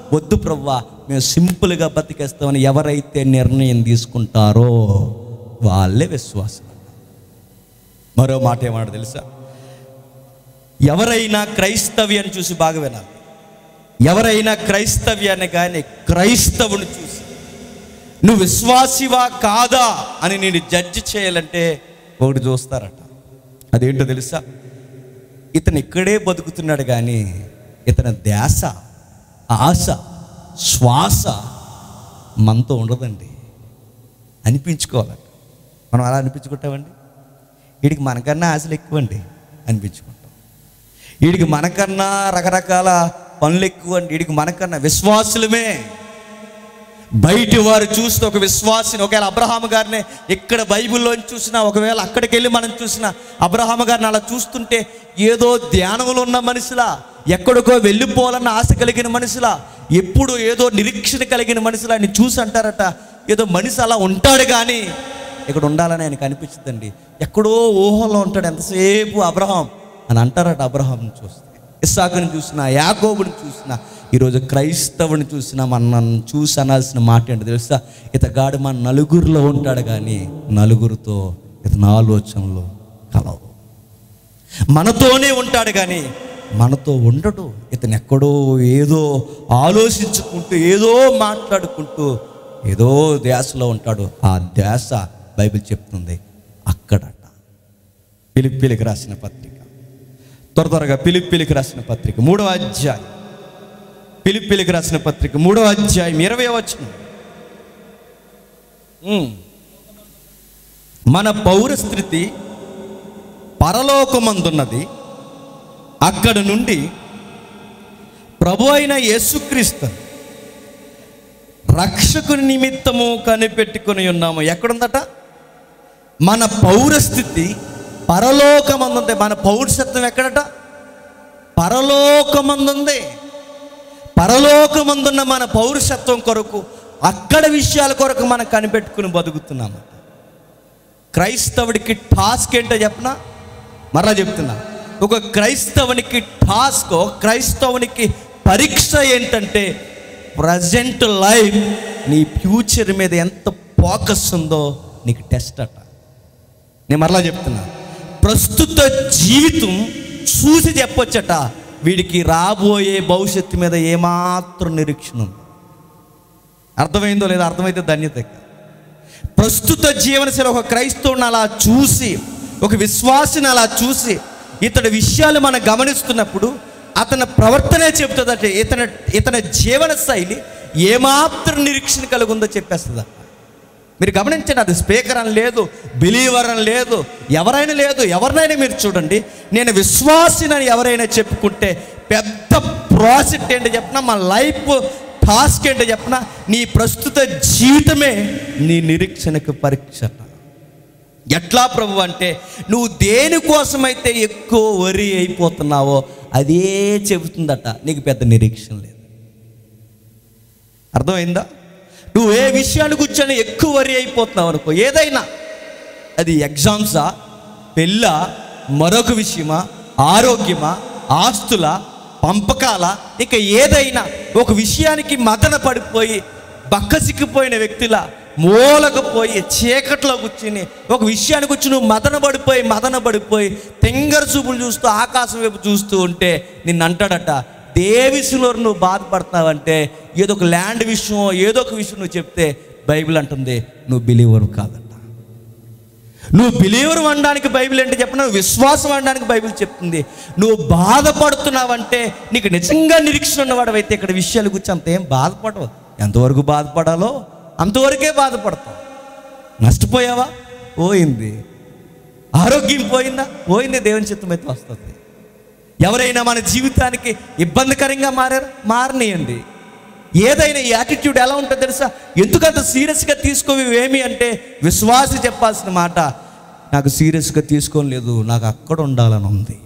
వద్దు ప్రభువా మేము సింపుల్గా బతికేస్తామని ఎవరైతే నిర్ణయం తీసుకుంటారో వాళ్ళే విశ్వాసం. మరో మాట ఏమన్నా తెలుసా? ఎవరైనా క్రైస్తవ్యాన్ని చూసి బాగా వినాలి. ఎవరైనా క్రైస్తవ్యాన్ని కానీ క్రైస్తవుని చూసి నువ్వు విశ్వాసివా కాదా అని నేను జడ్జి చేయాలంటే ఒకటి చూస్తారట. అదేంటో తెలుసా? ఇతను ఇక్కడే బతుకుతున్నాడు కానీ ఇతని ధ్యాస, ఆశ, శ్వాస మనతో ఉండదండి. అనిపించుకోవాలంట. మనం అలా అనిపించుకుంటామండి. వీడికి మనకన్నా ఆశలు ఎక్కువండి అనిపించుకుంటాం. వీడికి మనకన్నా రకరకాల పనులు ఎక్కువ అండి. వీడికి మనకన్నా విశ్వాసులమే. బయటి వారు చూస్తే ఒక విశ్వాసిని, ఒకవేళ అబ్రహాము గారిని ఇక్కడ బైబిల్లోని చూసినా, ఒకవేళ అక్కడికి వెళ్ళి మనం చూసినా అబ్రహాము గారిని అలా చూస్తుంటే ఏదో ధ్యానంలో ఉన్న మనిషిలా, ఎక్కడికో వెళ్ళిపోవాలన్న ఆశ కలిగిన మనిషిలా, ఎప్పుడు ఏదో నిరీక్షణ కలిగిన మనిషిలా అని చూసి అంటారట ఏదో మనిషి అలా ఉంటాడు కానీ ఇక్కడ ఉండాలని ఆయనకు అనిపించదండి. ఎక్కడో ఊహలో ఉంటాడు ఎంతసేపు అబ్రహాం అని అంటారట. అబ్రహాంని చూస్తే, ఇస్సాకుని చూసినా, యాకోబుని చూసినా, ఈరోజు క్రైస్తవుని చూసినా మన చూసి అనాల్సిన మాట ఏంటో తెలుసా? ఇతగాడు మన నలుగురిలో ఉంటాడు కానీ నలుగురితో ఇతని ఆలోచనలు కలవు. మనతోనే ఉంటాడు కానీ మనతో ఉండడు. ఇతను ఎక్కడో ఏదో ఆలోచించుకుంటూ ఏదో మాట్లాడుకుంటూ ఏదో ధ్యాసలో ఉంటాడు. ఆ ధ్యాస బైబిల్ చెప్తుంది అక్కడట. ఫిలిప్పీలకు రాసిన పత్రిక, త్వర త్వరగా ఫిలిప్పీలకు రాసిన పత్రిక మూడవ అధ్యాయం, ఫిలిప్పీలకు రాసిన పత్రిక మూడవ అధ్యాయం ఇరవై వచనం. మన పౌరస్థితి పరలోకమందున్నది, అక్కడ నుండి ప్రభు అయిన యేసుక్రీస్తు రక్షకుని నిమిత్తము కనిపెట్టుకుని ఉన్నాము. ఎక్కడుందట? మన పౌరస్థితి పరలోకమందుంది. మన పౌరసత్వం ఎక్కడట? పరలోకమందుంది. పరలోకమందున్న మన పౌరసత్వం కొరకు, అక్కడ విషయాల కొరకు మనం కనిపెట్టుకుని బతుకుతున్నాము. క్రైస్తవుడికి టాస్క్ ఏంటో చెప్పనా? మరలా చెప్తున్నా, ఒక క్రైస్తవునికి టాస్క్, క్రైస్తవునికి పరీక్ష ఏంటంటే ప్రజెంట్ లైఫ్ నీ ఫ్యూచర్ మీద ఎంత ఫోకస్ ఉందో నీకు టెస్ట్ అట. నేను మరలా చెప్తున్నా, ప్రస్తుత జీవితం చూసి చెప్పొచ్చట వీడికి రాబోయే భవిష్యత్తు మీద ఏమాత్రం నిరీక్షణ ఉంది. అర్థమైందో లేదో? అర్థమైతే ధన్యత. ప్రస్తుత జీవనశైలి ఒక క్రైస్తవుని అలా చూసి, ఒక విశ్వాసిని అలా చూసి, ఇతడి విషయాలు మనం గమనిస్తున్నప్పుడు అతని ప్రవర్తనే చెప్తుందట ఇతని ఇతని జీవన శైలి ఏమాత్రం నిరీక్షణ కలిగి ఉందో చెప్పేస్తుందా. మీరు గమనించండి, అది స్పీకర్ అని లేదు, బిలీవర్ అని లేదు, ఎవరైనా లేదు. ఎవరినైనా మీరు చూడండి, నేను విశ్వాసినని ఎవరైనా చెప్పుకుంటే పెద్ద ప్రాజెక్ట్ ఏంటో చెప్పినా, మా లైఫ్ టాస్క్ ఏంటో చెప్పినా, నీ ప్రస్తుత జీవితమే నీ నిరీక్షణకు పరీక్ష. ఎట్లా ప్రభు అంటే, నువ్వు దేనికోసమైతే ఎక్కువ వరి అయిపోతున్నావో అదే చెబుతుందట, నీకు పెద్ద నిరీక్షణ లేదు. అర్థమైందా? నువ్వు ఏ విషయాన్ని కూర్చొని ఎక్కువ వరి అయిపోతున్నావు అనుకో, ఏదైనా అది ఎగ్జామ్సా, పెళ్ళా, మరొక విషయమా, ఆరోగ్యమా, ఆస్తుల, పంపకాల, ఇక ఏదైనా ఒక విషయానికి మదన పడిపోయి బక్కసిక్కిపోయిన వ్యక్తిలా మూలకపోయి చీకట్లో కూర్చుని ఒక విషయానికి వచ్చి నువ్వు మదన పడిపోయి మదన పడిపోయి తెంగర చూపులు చూస్తూ ఆకాశం వైపు చూస్తూ ఉంటే నిన్ను అంటాడట, ఏ విషయంలో నువ్వు బాధపడతావంటే ఏదో ఒక ల్యాండ్ విషయం, ఏదో ఒక విషయం నువ్వు చెప్తే బైబిల్ అంటుంది నువ్వు బిలీవర్ కాదంట. నువ్వు బిలీవర్ అనడానికి బైబిల్ ఏంటి చెప్పిన, నువ్వు విశ్వాసం అనడానికి బైబిల్ చెప్తుంది. నువ్వు బాధపడుతున్నావంటే నీకు నిజంగా నిరీక్షణ ఉన్నవాడు అయితే ఇక్కడ విషయాల గురించి అంత ఏం బాధపడవు. ఎంతవరకు బాధపడాలో అంతవరకే బాధపడతావు. నష్టపోయావా? పోయింది. ఆరోగ్యం పోయిందా? పోయింది. దేవుని చిత్తం అయితే వస్తుంది. ఎవరైనా మన జీవితానికి ఇబ్బందికరంగా మారారు, మారనియండి. ఏదైనా ఈ యాటిట్యూడ్ ఎలా ఉంటుందో తెలుసా? ఎందుకంత సీరియస్గా తీసుకోవేమి అంటే విశ్వాసి చెప్పాల్సిన మాట, నాకు సీరియస్గా తీసుకోలేదు, నాకు అక్కడ ఉండాలని ఉంది.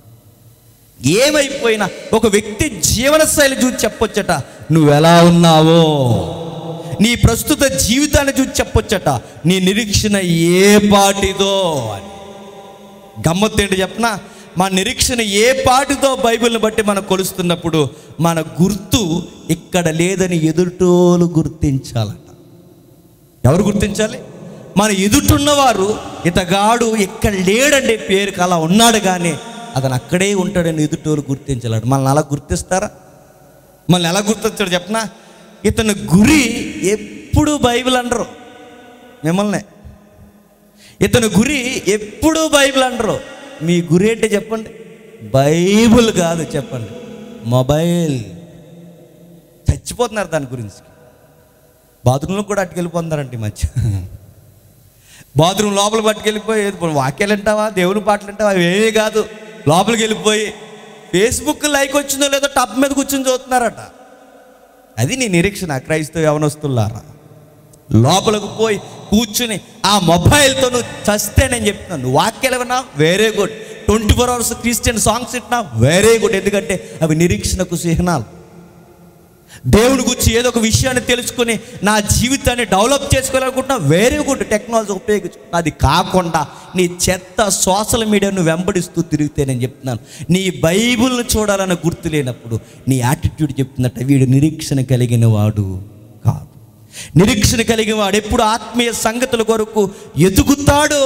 ఏమైపోయినా ఒక వ్యక్తి జీవన శైలి చూసి చెప్పొచ్చట నువ్వు ఎలా ఉన్నావో, నీ ప్రస్తుత జీవితాన్ని చూసి చెప్పొచ్చట నీ నిరీక్షణ ఏ పాటిదో అని. గమ్మత్తు ఏంటి చెప్పనా, మన నిరీక్షణ ఏ పాటితో బైబిల్ని బట్టి మనం కొలుస్తున్నప్పుడు మన గుర్తు ఇక్కడ లేదని ఎదుటోలు గుర్తించాలట. ఎవరు గుర్తించాలి? మన ఎదుటున్నవారు ఇతగాడు ఇక్కడ లేడండి, పేరుకి అలా ఉన్నాడు కానీ అతను అక్కడే ఉంటాడని ఎదుటోలు గుర్తించాలట. మనల్ని అలా గుర్తిస్తారా? మనల్ని ఎలా గుర్తించాడు చెప్పనా? ఇతని గురి ఎప్పుడు బైబిల్ అనరు మిమ్మల్ని. ఇతని గురి ఎప్పుడు బైబిల్ అనరు. మీ గురి ఏంటి చెప్పండి? బైబిల్ కాదు, చెప్పండి మొబైల్. చచ్చిపోతున్నారు దాని గురించి. బాత్రూంలో కూడా అట్టుకెళ్ళిపోతున్నారండి మధ్య. బాత్రూమ్ లోపల పట్టుకెళ్ళిపోయి వాక్యాలు వింటావా, దేవుని పాటలు వింటావా, అవేమీ కాదు. లోపలికి వెళ్ళిపోయి ఫేస్బుక్ లైక్ వచ్చిందో లేదో టప్ మీద కూర్చొని చూస్తున్నారట. అది నీ నిరీక్షణ క్రైస్తవ యవనస్తులారా. లోపలికి పోయి కూర్చుని ఆ మొబైల్తో నువ్వు చస్తే నేను చెప్తున్నాను, నువ్వు వాక్యాలు విన్నా very good, twenty four hours Christian songs విన్నా వెరీ గుడ్. ఎందుకంటే అవి నిరీక్షణకు చిహ్నాలు. దేవుని గురించి ఏదో ఒక విషయాన్ని తెలుసుకుని నా జీవితాన్ని డెవలప్ చేసుకోవాలనుకుంటున్నా వెరీ గుడ్, టెక్నాలజీ ఉపయోగించుకుంటున్నా. అది కాకుండా నీ చెత్త సోషల్ మీడియాను వెంబడిస్తూ తిరిగితే నేను చెప్తున్నాను, నీ బైబిల్ని చూడాలన్న గుర్తు లేనప్పుడు నీ యాటిట్యూడ్ చెప్తున్నట్టు వీడు నిరీక్షణ కలిగిన వాడు కాదు. నిరీక్షణ కలిగిన వాడు ఎప్పుడు ఆత్మీయ సంగతుల కొరకు ఎదుగుతాడు.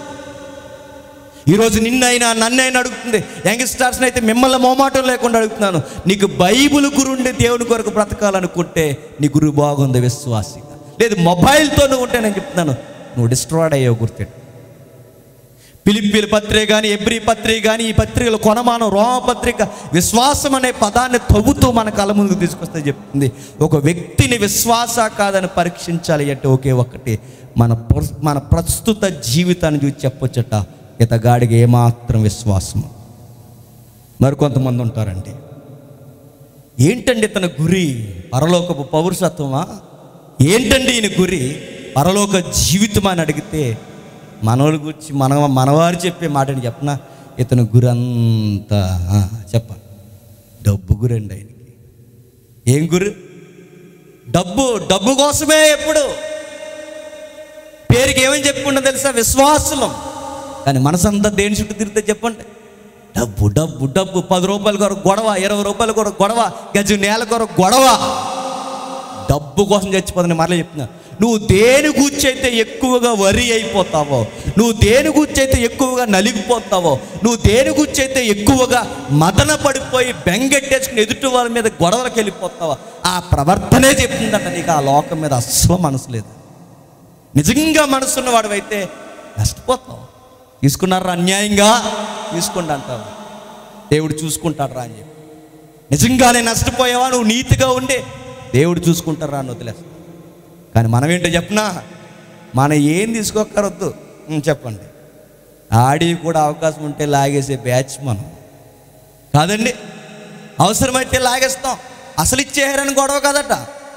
ఈరోజు నిన్నైనా నన్నైనా అడుగుతుంది, యంగ్స్టర్స్ని అయితే మిమ్మల్ని మోమాటం లేకుండా అడుగుతున్నాను, నీకు బైబిల్ గురుండి దేవుని కొరకు బ్రతకాలనుకుంటే నీ గురువు బాగుంది విశ్వాసిగా, లేదు మొబైల్తో నువ్వు ఉంటే నేను చెప్తున్నాను నువ్వు డిస్ట్రాయిడ్ అయ్యావు. గుర్తెట్టు. ఫిలిప్పీల పత్రిక కానీ ఎబ్రీ పత్రిక కానీ ఈ పత్రికలు కొనమానం రోమ పత్రిక విశ్వాసం అనే పదాన్ని తవ్వుతూ మన కళ్ళ ముందుకు తీసుకొస్తే చెప్తుంది, ఒక వ్యక్తిని విశ్వాస కాదని పరీక్షించాలి అంటే ఒకే ఒక్కటి, మన మన ప్రస్తుత జీవితాన్ని చూసి చెప్పొచ్చట ఇతగాడికి ఏమాత్రం విశ్వాసము. మరికొంతమంది ఉంటారండి, ఏంటండి ఇతని గురి పరలోకపు పౌరుషత్వమా, ఏంటండి ఈయన గురి పరలోక జీవితం అని అడిగితే మనోళ్ళ గురించి మన మనవారు చెప్పే మాటని చెప్పనా, ఇతని గురి అంతా చెప్పాలి డబ్బు గురి అండి. ఆయనకి ఏం గురి? డబ్బు. డబ్బు కోసమే. ఎప్పుడు పేరుకి ఏమని చెప్పుకుంటా తెలుసా? విశ్వాసులం. కానీ మనసంతా దేని చుట్టూ తిరిగితే చెప్పండి, డబ్బు డబ్బు డబ్బు. పది రూపాయల కొరకు గొడవ, ఇరవై రూపాయల కొరకు గొడవ, గజు నేల కొరకు గొడవ. డబ్బు కోసం చచ్చిపోతుంది. మరలా చెప్తున్నా, నువ్వు దేని గురించి అయితే ఎక్కువగా వరి అయిపోతావో, నువ్వు దేని గురించి అయితే ఎక్కువగా నలిగిపోతావో, నువ్వు దేని గురించి అయితే ఎక్కువగా మదన పడిపోయి బెంగెట్టేసుకుని ఎదుటి వాళ్ళ మీద గొడవలకు వెళ్ళిపోతావో ఆ ప్రవర్తనే చెప్తుందంట నీకు ఆ లోకం మీద అస్సలు మనసు లేదు. నిజంగా మనసున్న వాడివైతే నష్టపోతావు. తీసుకున్నారా అన్యాయంగా తీసుకోండి అంటావు, దేవుడు చూసుకుంటాడు రా అని చెప్పి. నిజంగానే నష్టపోయావా, నువ్వు నీతిగా ఉండే దేవుడు చూసుకుంటారా అని వదిలేస్తా. కానీ మనం ఏంటో చెప్పనా, మనం ఏం తీసుకోకరొద్దు. చెప్పండి, ఆడి కూడా అవకాశం ఉంటే లాగేసే బ్యాచ్ మనం కాదండి. అవసరమైతే లాగేస్తాం. అసలు ఇచ్చేయారని గొడవ కదట,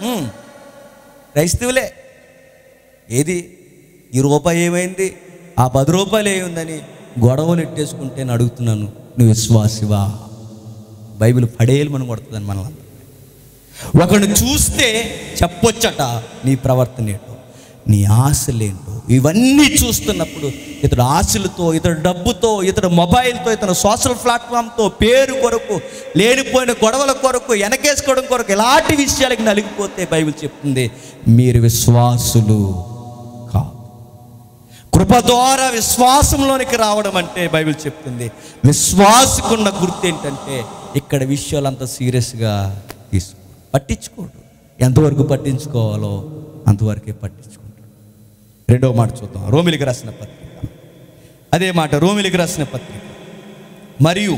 క్రైస్తవులే. ఏది ఈ రూపాయి ఏమైంది, ఆ పది రూపాయలు ఏముందని గొడవలు ఎట్టేసుకుంటే నేను అడుగుతున్నాను, నువ్వు విశ్వాసివా? బైబిల్ పడేయాలి మనం కొడుతుందని మనల్ని. ఒకరిని చూస్తే చెప్పొచ్చట నీ ప్రవర్తన ఏంటో, నీ ఆశలేంటో. ఇవన్నీ చూస్తున్నప్పుడు ఇతడు ఆశలతో, ఇతడు డబ్బుతో, ఇతడు మొబైల్తో, ఇతను సోషల్ ప్లాట్ఫామ్తో, పేరు కొరకు, లేనిపోయిన గొడవల కొరకు, వెనకేసుకోవడం కొరకు ఇలాంటి విషయాలకి నలిగిపోతే బైబిల్ చెప్తుంది మీరు విశ్వాసులు కాదు. కృప ద్వారా విశ్వాసంలోనికి రావడం అంటే బైబిల్ చెప్తుంది విశ్వాసకున్న గుర్తు ఏంటంటే ఇక్కడ విషయాలంతా సీరియస్గా తీసుకో, పట్టించుకోడు. ఎంతవరకు పట్టించుకోవాలో అంతవరకే పట్టించుకుంటాడు. రెండవ మాట చూద్దాం, రోమిలికి రాసిన పత్రిక. అదే మాట రోమిలికి రాసిన పత్రిక. మరియు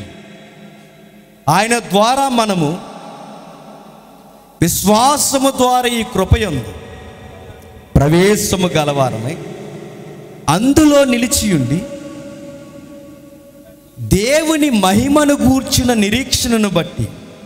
ఆయన ద్వారా మనము విశ్వాసము ద్వారా ఈ కృపయందు ప్రవేశము గలవారమై అందులో నిలిచియుండి దేవుని మహిమను గూర్చిన నిరీక్షణను బట్టి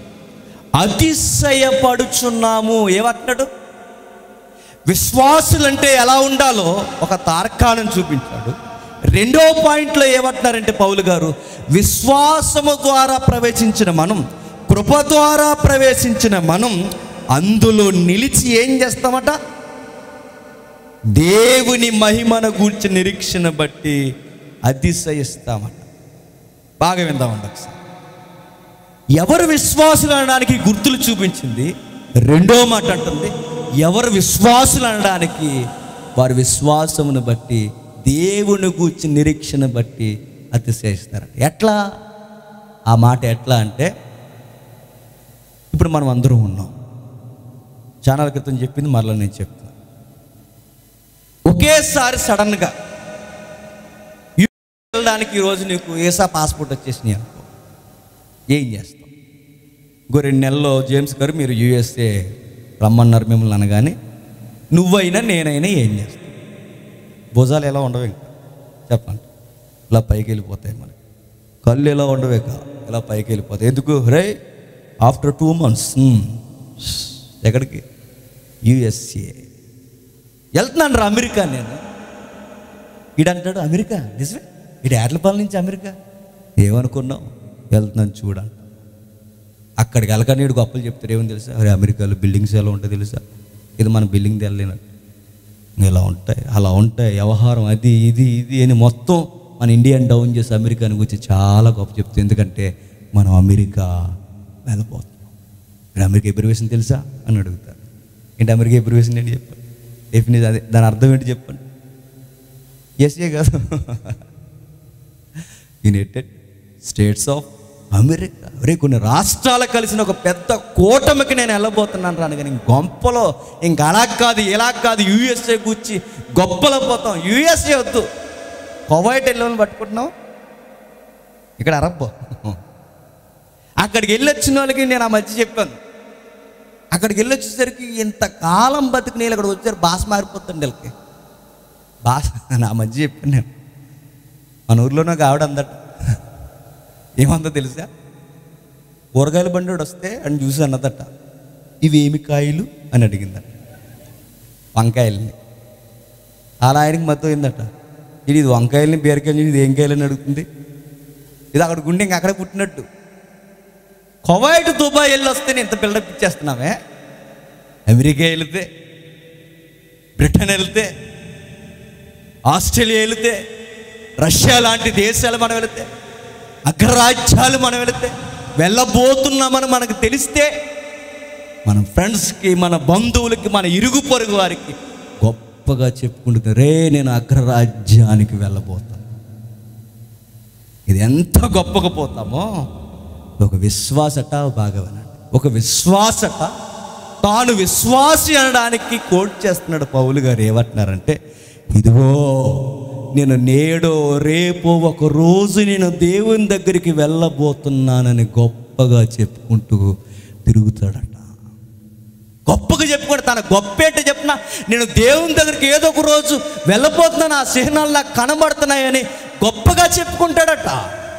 అతిశయపడుచున్నాము. ఏమంటున్నాడు? విశ్వాసులంటే ఎలా ఉండాలో ఒక తార్కాణం చూపించాడు. రెండో పాయింట్లో ఏమంటున్నారంటే పౌలు గారు, విశ్వాసము ద్వారా ప్రవేశించిన మనం, కృప ద్వారా ప్రవేశించిన మనం అందులో నిలిచి ఏం చేస్తామట? దేవుని మహిమను గూర్చిన నిరీక్షణ బట్టి అతిశయిస్తామట. బాగా విందామండి ఒకసారి. ఎవరు విశ్వాసులు అనడానికి గుర్తులు చూపించింది రెండో మాట అంటుంది, ఎవరు విశ్వాసులు అనడానికి వారి విశ్వాసమును బట్టి, దేవుని గూర్చి నిరీక్షణ బట్టి అతిశయిస్తారు. ఎట్లా? ఆ మాట ఎట్లా అంటే, ఇప్పుడు మనం అందరం ఉన్నాం. చాలా క్రితం చెప్పింది మరలా నేను చెప్తాను. ఒకేసారి సడన్గా వెళ్ళడానికి ఈరోజు నీకు ఏసా పాస్పోర్ట్ వచ్చేసినాయి అనుకో, ఏం చేస్తాం? ఇంకో రెండు నెలల్లో జేమ్స్ గారు మీరు యూఎస్ఏ రమ్మన్నారు మిమ్మల్ని అనగానే నువ్వైనా నేనైనా ఏం చేస్తాం? భుజాలు ఎలా ఉండవు ఇంకా చెప్పండి, ఇలా పైకి వెళ్ళిపోతాయి. మనకి కళ్ళు ఎలా ఉండవే కా ఇలా పైకి వెళ్ళిపోతాయి. ఎందుకు? రే ఆఫ్టర్ టూ మంత్స్ ఎక్కడికి? యూఎస్ఏ వెళ్తున్నాను రా అమెరికా. నేను ఈడంటాడు అమెరికా, నిజమే ఈడు ఏర్లపాల నుంచి అమెరికా, ఏమనుకున్నావు? వెళ్తున్నాను చూడాలి. అక్కడికి వెళ్ళగానే ఈడు గొప్పలు చెప్తారు. ఏమని తెలుసా? అరే అమెరికాలో బిల్డింగ్స్ ఎలా ఉంటాయి తెలుసా? ఇది మన బిల్డింగ్ తెల్లలేనట్టు ఇలా ఉంటాయి, అలా ఉంటాయి వ్యవహారం, అది ఇది ఇది అని మొత్తం మన ఇండియాని డౌన్ చేసి అమెరికాని గురించి చాలా గొప్ప చెప్తుంది. ఎందుకంటే మనం అమెరికా వెళ్ళిపోతున్నాం. మీరు అమెరికా ఎబ్రివేషన్ తెలుసా అని అడుగుతారు. ఏంటి అమెరికా ఎబ్రివేషన్ ఏంటి చెప్పండి, డెఫినేషన్ అదే, దాని అర్థం ఏంటి చెప్పండి. ఎస్ఏ కాదు, యునైటెడ్ స్టేట్స్ ఆఫ్ అమెరికా. అరే కొన్ని రాష్ట్రాలు కలిసిన ఒక పెద్ద కూటమికి నేను వెళ్ళబోతున్నాను రాను. కానీ గొప్పలో ఇంక అలా కాదు ఇలా కాదు, యూఎస్ఏ కూర్చి గొప్పలో పోతాం. యూఎస్ఏ వద్దు, కువైట్ వెళ్ళమని పట్టుకుంటున్నాం, ఇక్కడ అరబ్. అక్కడికి వెళ్ళి వచ్చిన వాళ్ళకి నేను ఆ మధ్య చెప్పాను, అక్కడికి వెళ్ళి వచ్చేసరికి ఇంతకాలం బతికి నేను అక్కడ వచ్చారు భాష మారిపోతుంది వీళ్ళకి భాష. నా మధ్య చెప్పాను నేను, మన ఊర్లో నాకు ఆవిడ అందట ఏమందో తెలుసా? కూరగాయల బండి వస్తే అని చూసి అన్నదట, ఇవి ఏమి కాయలు అని అడిగిందట. వంకాయలని. అలా ఆయనకి మద్దతు అయిందట, ఇది ఇది వంకాయలని బీరకాయలు ఇది ఏం కాయలని అడుగుతుంది. ఇది అక్కడ గుండె ఇంక అక్కడే పుట్టినట్టు. కువైట్ దుబాయ్ వెళ్ళి వస్తే నేను ఇంత బిల్డప్ ఇచ్చేస్తున్నామే, అమెరికా వెళితే, బ్రిటన్ వెళితే, ఆస్ట్రేలియా వెళితే, రష్యా లాంటి దేశాలు మనం వెళితే, అగ్రరాజ్యాలు మనం వెళితే, వెళ్ళబోతున్నామని మనకు తెలిస్తే మన ఫ్రెండ్స్కి, మన బంధువులకి, మన ఇరుగు పొరుగు వారికి గొప్పగా చెప్పుకుంటుంది, రే నేను అగ్రరాజ్యానికి వెళ్ళబోతాను. ఇది ఎంత గొప్పగా పోతామో. ఒక విశ్వాసట బాగా వినండి, ఒక విశ్వాసట తాను విశ్వాసి అనడానికి కోట్ చేస్తున్నాడు పౌలు గారు. ఏమంటున్నారంటే, ఇదిగో నేను నేడో రేపో ఒక రోజు నేను దేవుని దగ్గరికి వెళ్ళబోతున్నానని గొప్పగా చెప్పుకుంటూ తిరుగుతాడట. గొప్పగా చెప్పుకుంటా, తన గొప్ప ఏంటో చెప్పిన, నేను దేవుని దగ్గరికి ఏదో ఒక రోజు వెళ్ళబోతున్నాను, ఆ చిహ్నాలు నాకు కనబడుతున్నాయని గొప్పగా చెప్పుకుంటాడట.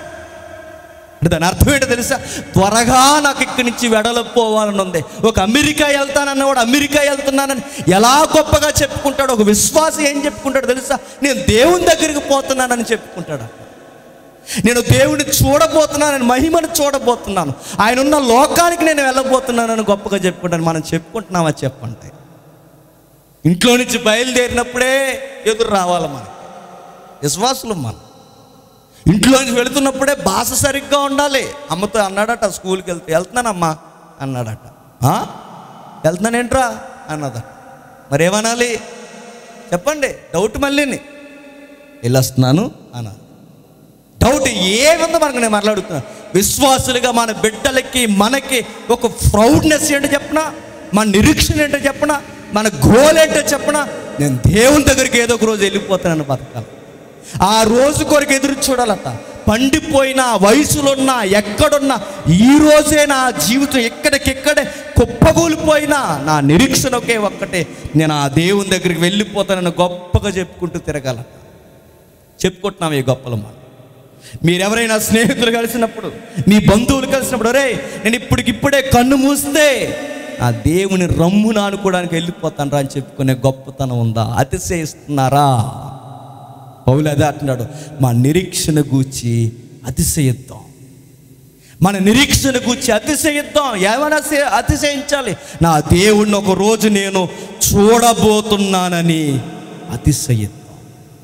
అంటే దాని అర్థం ఏంటో తెలుసా? త్వరగా నాకు ఇక్కడి నుంచి వెడలిపోవాలని ఉంది. ఒక అమెరికా వెళ్తానన్నవాడు అమెరికా వెళ్తున్నానని ఎలా గొప్పగా చెప్పుకుంటాడు. ఒక విశ్వాసం ఏం చెప్పుకుంటాడు తెలుసా? నేను దేవుని దగ్గరికి పోతున్నానని చెప్పుకుంటాడు. నేను దేవుడిని చూడబోతున్నానని, మహిమను చూడబోతున్నాను, ఆయన ఉన్న లోకానికి నేను వెళ్ళబోతున్నానని గొప్పగా చెప్పుకుంటాను. మనం చెప్పుకుంటున్నామా చెప్పండి? ఇంట్లో నుంచి బయలుదేరినప్పుడే ఎదురు రావాలి మనకి విశ్వాసులు. మనం ఇంట్లో నుంచి వెళుతున్నప్పుడే భాష సరిగ్గా ఉండాలి. అమ్మతో అన్నాడట, స్కూల్కి వెళ్తే వెళ్తున్నానమ్మా అన్నాడట. వెళ్తున్నానేంట్రా అన్నదట. మరి ఏమనాలి చెప్పండి? డౌట్ మళ్ళీని వెళ్ళొస్తున్నాను అన్నారు. డౌట్ ఏముందో మనకు నేను మాట్లాడుతున్నాను. విశ్వాసులుగా మన బిడ్డలకి మనకి ఒక ప్రౌడ్నెస్ ఏంటో చెప్పనా, మన నిరీక్షణ ఏంటో చెప్పనా, మన గోల్ ఏంటో చెప్పనా, నేను దేవుని దగ్గరికి ఏదో ఒక రోజు వెళ్ళిపోతానని బతకాలి. ఆ రోజు కొరకు ఎదురు చూడాలట. పండిపోయినా, వయసులో ఉన్నా, ఎక్కడున్నా, ఈ రోజే నా జీవితం ఎక్కడికెక్కడే కుప్పగూలిపోయినా నా నిరీక్షణ ఒకే ఒక్కటే, నేను ఆ దేవుని దగ్గరికి వెళ్ళిపోతానని గొప్పగా చెప్పుకుంటూ తిరగాల. చెప్పుకుంటున్నాం ఈ గొప్పలు. మనం మీరెవరైనా స్నేహితులు కలిసినప్పుడు, మీ బంధువులు కలిసినప్పుడు, రే నేను ఇప్పటికిప్పుడే కన్ను మూస్తే ఆ దేవుని రమ్మును ఆనుకోవడానికి వెళ్ళిపోతాను రా అని చెప్పుకునే గొప్పతనం ఉందా? అతిశయిస్తున్నారా? పౌలు అదే అంటున్నాడు, మా నిరీక్షణ గూర్చి అతిశయిద్దాం. మన నిరీక్షణ గూర్చి అతిశయిద్దాం. ఏమైనా అతిశయించాలి. నా దేవుణ్ణి ఒక రోజు నేను చూడబోతున్నానని అతిశయిద్దాం.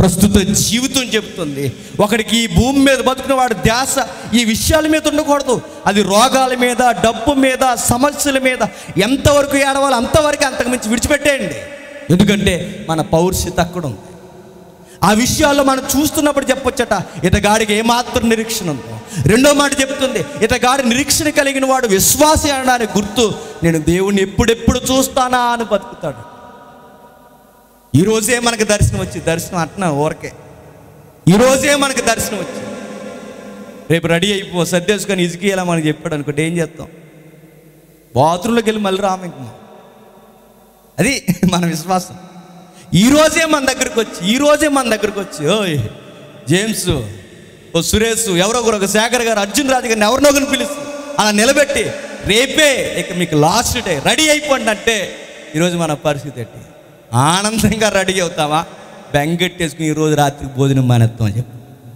ప్రస్తుత జీవితం చెప్తుంది. ఒకడికి ఈ భూమి మీద బతుకున్న వాడు ధ్యాస ఈ విషయాల మీద ఉండకూడదు. అది రోగాల మీద, డబ్బు మీద, సమస్యల మీద ఎంతవరకు ఏడవాలో అంతవరకు, అంతకుమించి విడిచిపెట్టేయండి. ఎందుకంటే మన పౌరుషత అక్కడ ఉంది. ఆ విషయాల్లో మనం చూస్తున్నప్పుడు చెప్పొచ్చట, ఇతగాడికి ఏమాత్రం నిరీక్షణ ఉందో. రెండో మాట చెప్తుంది, ఇతగాడి నిరీక్షణ కలిగిన వాడు విశ్వాసి అనడానికి గుర్తు, నేను దేవుణ్ణి ఎప్పుడెప్పుడు చూస్తానా అని బతుకుతాడు. ఈరోజే మనకు దర్శనం వచ్చింది. దర్శనం అంటున్నా ఊరకే, ఈరోజే మనకు దర్శనం వచ్చింది. రేపు రెడీ అయిపో సర్దేసుకొని ఇసుకేలా మనకు చెప్పాడు అనుకుంటే ఏం చేస్తాం? బాత్రూంలోకి వెళ్ళి మళ్ళీ రామింక. అది మన విశ్వాసం. ఈరోజే మన దగ్గరకు వచ్చి ఈరోజే మన దగ్గరకు వచ్చి ఓయ్ జేమ్స్, ఓ సురేష్, ఎవరో ఒకరు, ఒక శేఖర్ గారు, అర్జున్ రాజు గారిని ఎవరినో ఒకరిని పిలుస్తూ అలా నిలబెట్టి రేపే ఇక మీకు లాస్ట్ డే రెడీ అయిపోండి అంటే ఈరోజు మన పరిస్థితి ఏంటి? ఆనందంగా రెడీ అవుతామా? బెంగెట్టేసుకుని ఈరోజు రాత్రికి భోజనం మానేస్తాం అని చెప్పి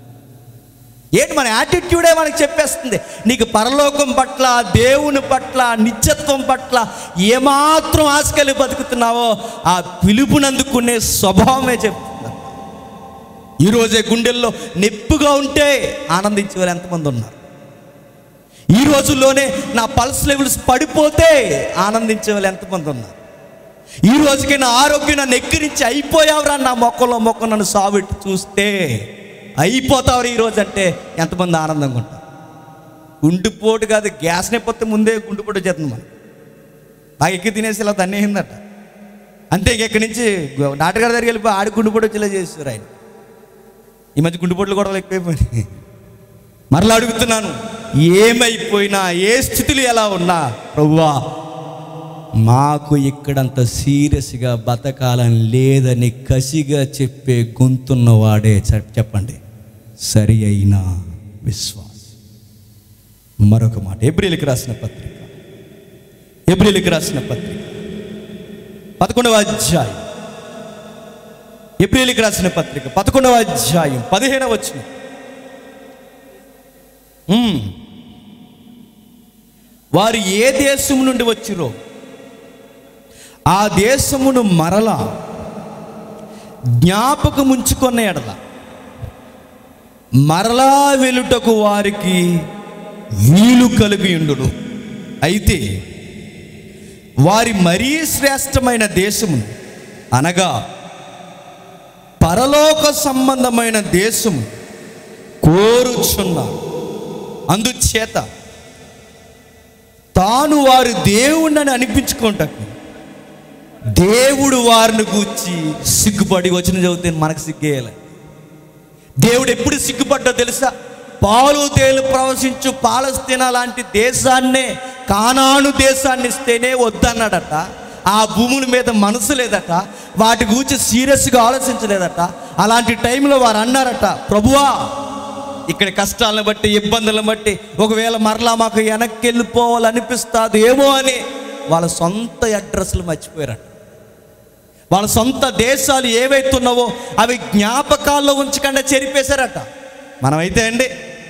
ఏంటి మన యాటిట్యూడే మనకు చెప్పేస్తుంది. నీకు పరలోకం పట్ల, దేవుని పట్ల, నిత్యత్వం పట్ల ఏమాత్రం ఆశ కలిగి బతుకుతున్నావో ఆ పిలుపునందుకునే స్వభావమే చెప్తుంది. ఈరోజే గుండెల్లో నెప్పుగా ఉంటే ఆనందించే వాళ్ళు ఎంతమంది ఉన్నారు? ఈ రోజుల్లోనే నా పల్స్ లెవెల్స్ పడిపోతే ఆనందించే వాళ్ళు ఎంతమంది ఉన్నారు? ఈ రోజుకి నా ఆరోగ్యం నన్ను ఎక్కిరించి అయిపోయావురా, నా మొక్కలో మొక్క నన్ను సావిట్టు చూస్తే అయిపోతావు ఈరోజు అంటే ఎంతమంది ఆనందంగా ఉంటారు? గుండెపోటు కాదు, గ్యాస్ నొప్పి ముందే గుండెపోటు వచ్చేస్తుంది. మనం బాగా ఎక్కి తినేసి ఇలా తన్నేసిందట అంతే. ఇక్కడి నుంచి డాక్టర్ గారి దగ్గరికి వెళ్ళిపోయి ఆడి గుండెపోటు వచ్చేలా చేస్తారు ఆయన. ఈ మధ్య గుండెపోట్లు కూడా ఎక్కువైపోయినాయి. మరలా అడుగుతున్నాను, ఏమైపోయినా, ఏ స్థితిలో ఎలా ఉన్నా, ప్రభువా మాకు ఇక్కడంత సీరియస్గా బతకాలని లేదని కసిగా చెప్పే గొంతున్నవాడే చెప్పండి సరి అయిన విశ్వాసం. మరొక మాట, ఎబ్రీయులకు రాసిన పత్రిక, ఎబ్రీయులకు రాసిన పత్రిక పదకొండవ అధ్యాయం, ఎబ్రీయులకు రాసిన పత్రిక పదకొండవ అధ్యాయం పదిహేనవ వచనం. వారు ఏ దేశం నుండి వచ్చిరో ఆ దేశమును మరలా జ్ఞాపకముంచుకున్న ఎడల మరలా వెలుటకు వారికి వీలు కలిగి ఉండును. అయితే వారి మరీ శ్రేష్టమైన దేశము అనగా పరలోక సంబంధమైన దేశము కోరుచున్నారు. అందుచేత తాను వారు దేవుణ్ణి అనిపించుకుంటాడు. దేవుడు వారిని గూర్చి సిగ్గుపడి వచ్చిన చదివితే మనకు సిగ్గేయాలి. దేవుడు ఎప్పుడు సిగ్గుపడ్డా తెలుసా? పాలు తేలు ప్రవశించు పాలస్తీనా లాంటి దేశాన్నే, కానాను దేశాన్ని ఇస్తేనే వద్దన్నాడట. ఆ భూముల మీద మనసు లేదట, వాటి గురించి సీరియస్గా ఆలోచించలేదట. అలాంటి టైంలో వారు అన్నారట, ప్రభువా ఇక్కడ కష్టాలను బట్టి, ఇబ్బందులను బట్టి ఒకవేళ మరలా మాకు వెనక్కి వెళ్ళిపోవాలనిపిస్తుంది ఏమో అని వాళ్ళ సొంత అడ్రస్లు మర్చిపోయారట. వాళ్ళ సొంత దేశాలు ఏవైతున్నావో అవి జ్ఞాపకాల్లో ఉంచకుండా చెరిపేశారట. మనమైతే అండి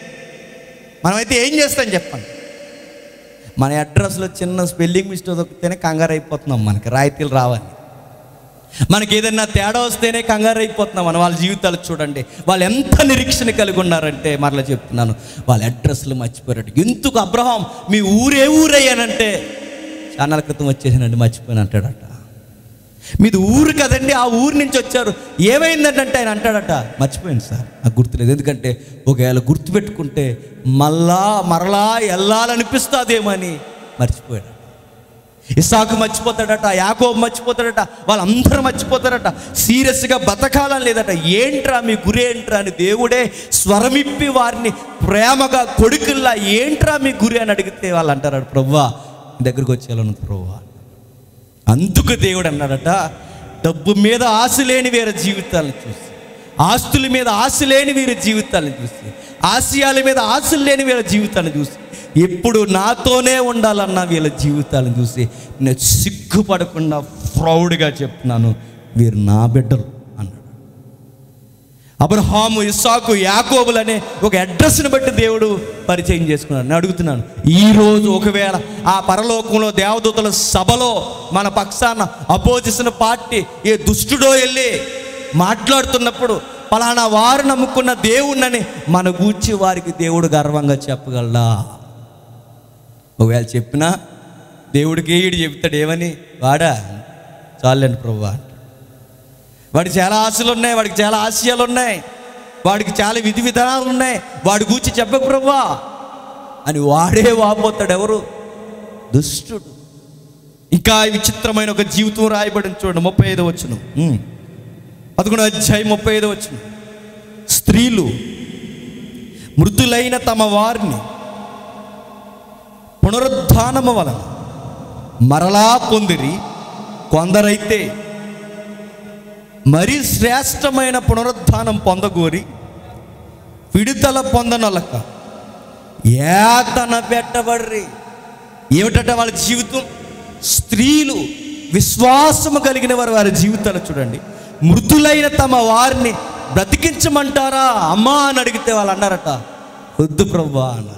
మనమైతే ఏం చేస్తాం చెప్పండి? మన అడ్రస్లో చిన్న స్పెల్లింగ్ మిస్టేక్ దొరికితేనే కంగారు అయిపోతున్నాం. మనకి రాయితీలు రావాలి. మనకి ఏదైనా తేడా వస్తేనే కంగారు అయిపోతున్నాం. మన వాళ్ళ జీవితాలు చూడండి, వాళ్ళు ఎంత నిరీక్షణ కలిగి ఉన్నారంటే, మరలా చెప్తున్నాను, వాళ్ళ అడ్రస్లు మర్చిపోయారట. ఎందుకు అబ్రహాం మీ ఊరే ఊరయ్యానంటే చాన్నాళ్ళ క్రితం వచ్చేసానండి మర్చిపోయాను అంటాడట. మీది ఊరు కదండి, ఆ ఊరు నుంచి వచ్చారు, ఏమైందంటే ఆయన అంటాడట, మర్చిపోయాను సార్, నాకు గుర్తులేదు. ఎందుకంటే ఒకవేళ గుర్తుపెట్టుకుంటే మళ్ళా మరలా వెళ్ళాలనిపిస్తుందేమని మర్చిపోయాడు. ఇస్సాకు మర్చిపోతాడట, యాకోబు మర్చిపోతాడట, వాళ్ళందరూ మర్చిపోతారట. సీరియస్గా బతకాలని లేదట. ఏంట్రా మీ గురి ఏంట్రా అని దేవుడే స్వరమిప్పి వారిని ప్రేమగా కొడుకుల్లా ఏంట్రా మీ గురి అని అడిగితే వాళ్ళు అంటారు, ప్రభువా దగ్గరికి వచ్చేయాలన్నది ప్రభువా. అందుకు దేవుడు అన్నాడట, డబ్బు మీద ఆశ లేని వీరి జీవితాలను చూసి, ఆస్తుల మీద ఆశ లేని వీరి జీవితాలను చూసి, ఆశయాల మీద ఆశలు లేని వీళ్ళ జీవితాలను చూసి, ఎప్పుడు నాతోనే ఉండాలన్న వీళ్ళ జీవితాలను చూసి నేను సిగ్గుపడకుండా ప్రౌడ్గా చెప్తున్నాను, వీరు నా బిడ్డలు అన్నాడు. అబ్రహాము, ఇస్సాకు, యాకోబులనే ఒక అడ్రస్ని బట్టి దేవుడు పరిచయం చేసుకున్నాడు. నేను అడుగుతున్నాను, ఈరోజు ఒకవేళ ఆ పరలోకంలో దేవదూతల సభలో మన పక్షాన అపోజిషన్ పార్టీ ఏ దుష్టుడో వెళ్ళి మాట్లాడుతున్నప్పుడు పలానా వారు నమ్ముకున్న దేవుణ్ణని మన గూర్చి వారికి దేవుడు గర్వంగా చెప్పగలడా? ఒకవేళ చెప్పినా దేవుడికి ఈడు చెప్తాడు ఏమని, వాడా చాలండి ప్రభువా అంటాడు. వాడికి చాలా ఆశలు ఉన్నాయి, వాడికి చాలా ఆశయాలు ఉన్నాయి, వాడికి చాలా విధి విధానాలు ఉన్నాయి, వాడి గూర్చి చెప్పకు ప్రభువా అని వాడే వాపోతాడు. ఎవరు? దుష్టుడు. ఇంకా విచిత్రమైన ఒక జీవితం రాయబడింది చూడండి, ముప్పై ఐదో వచనం, పదకొండో అధ్యాయం ముప్పై ఐదో వచనం. స్త్రీలు మృతులైన తమ వారిని పునరుద్ధానము వలన మరలా పొందిరి, కొందరైతే మరీ శ్రేష్టమైన పునరుద్ధానం పొందగోరి విడుదల పొందనొలక యాతన పెట్టబడ్రి. ఏమిటంటే వాళ్ళ జీవితం, స్త్రీలు విశ్వాసము కలిగిన వారు వారి జీవితాలు చూడండి, మృతులైన తమ వారిని బ్రతికించమంటారా అమ్మా అని అడిగితే వాళ్ళు అన్నారట, వద్దు ప్రభువా అన్నారు.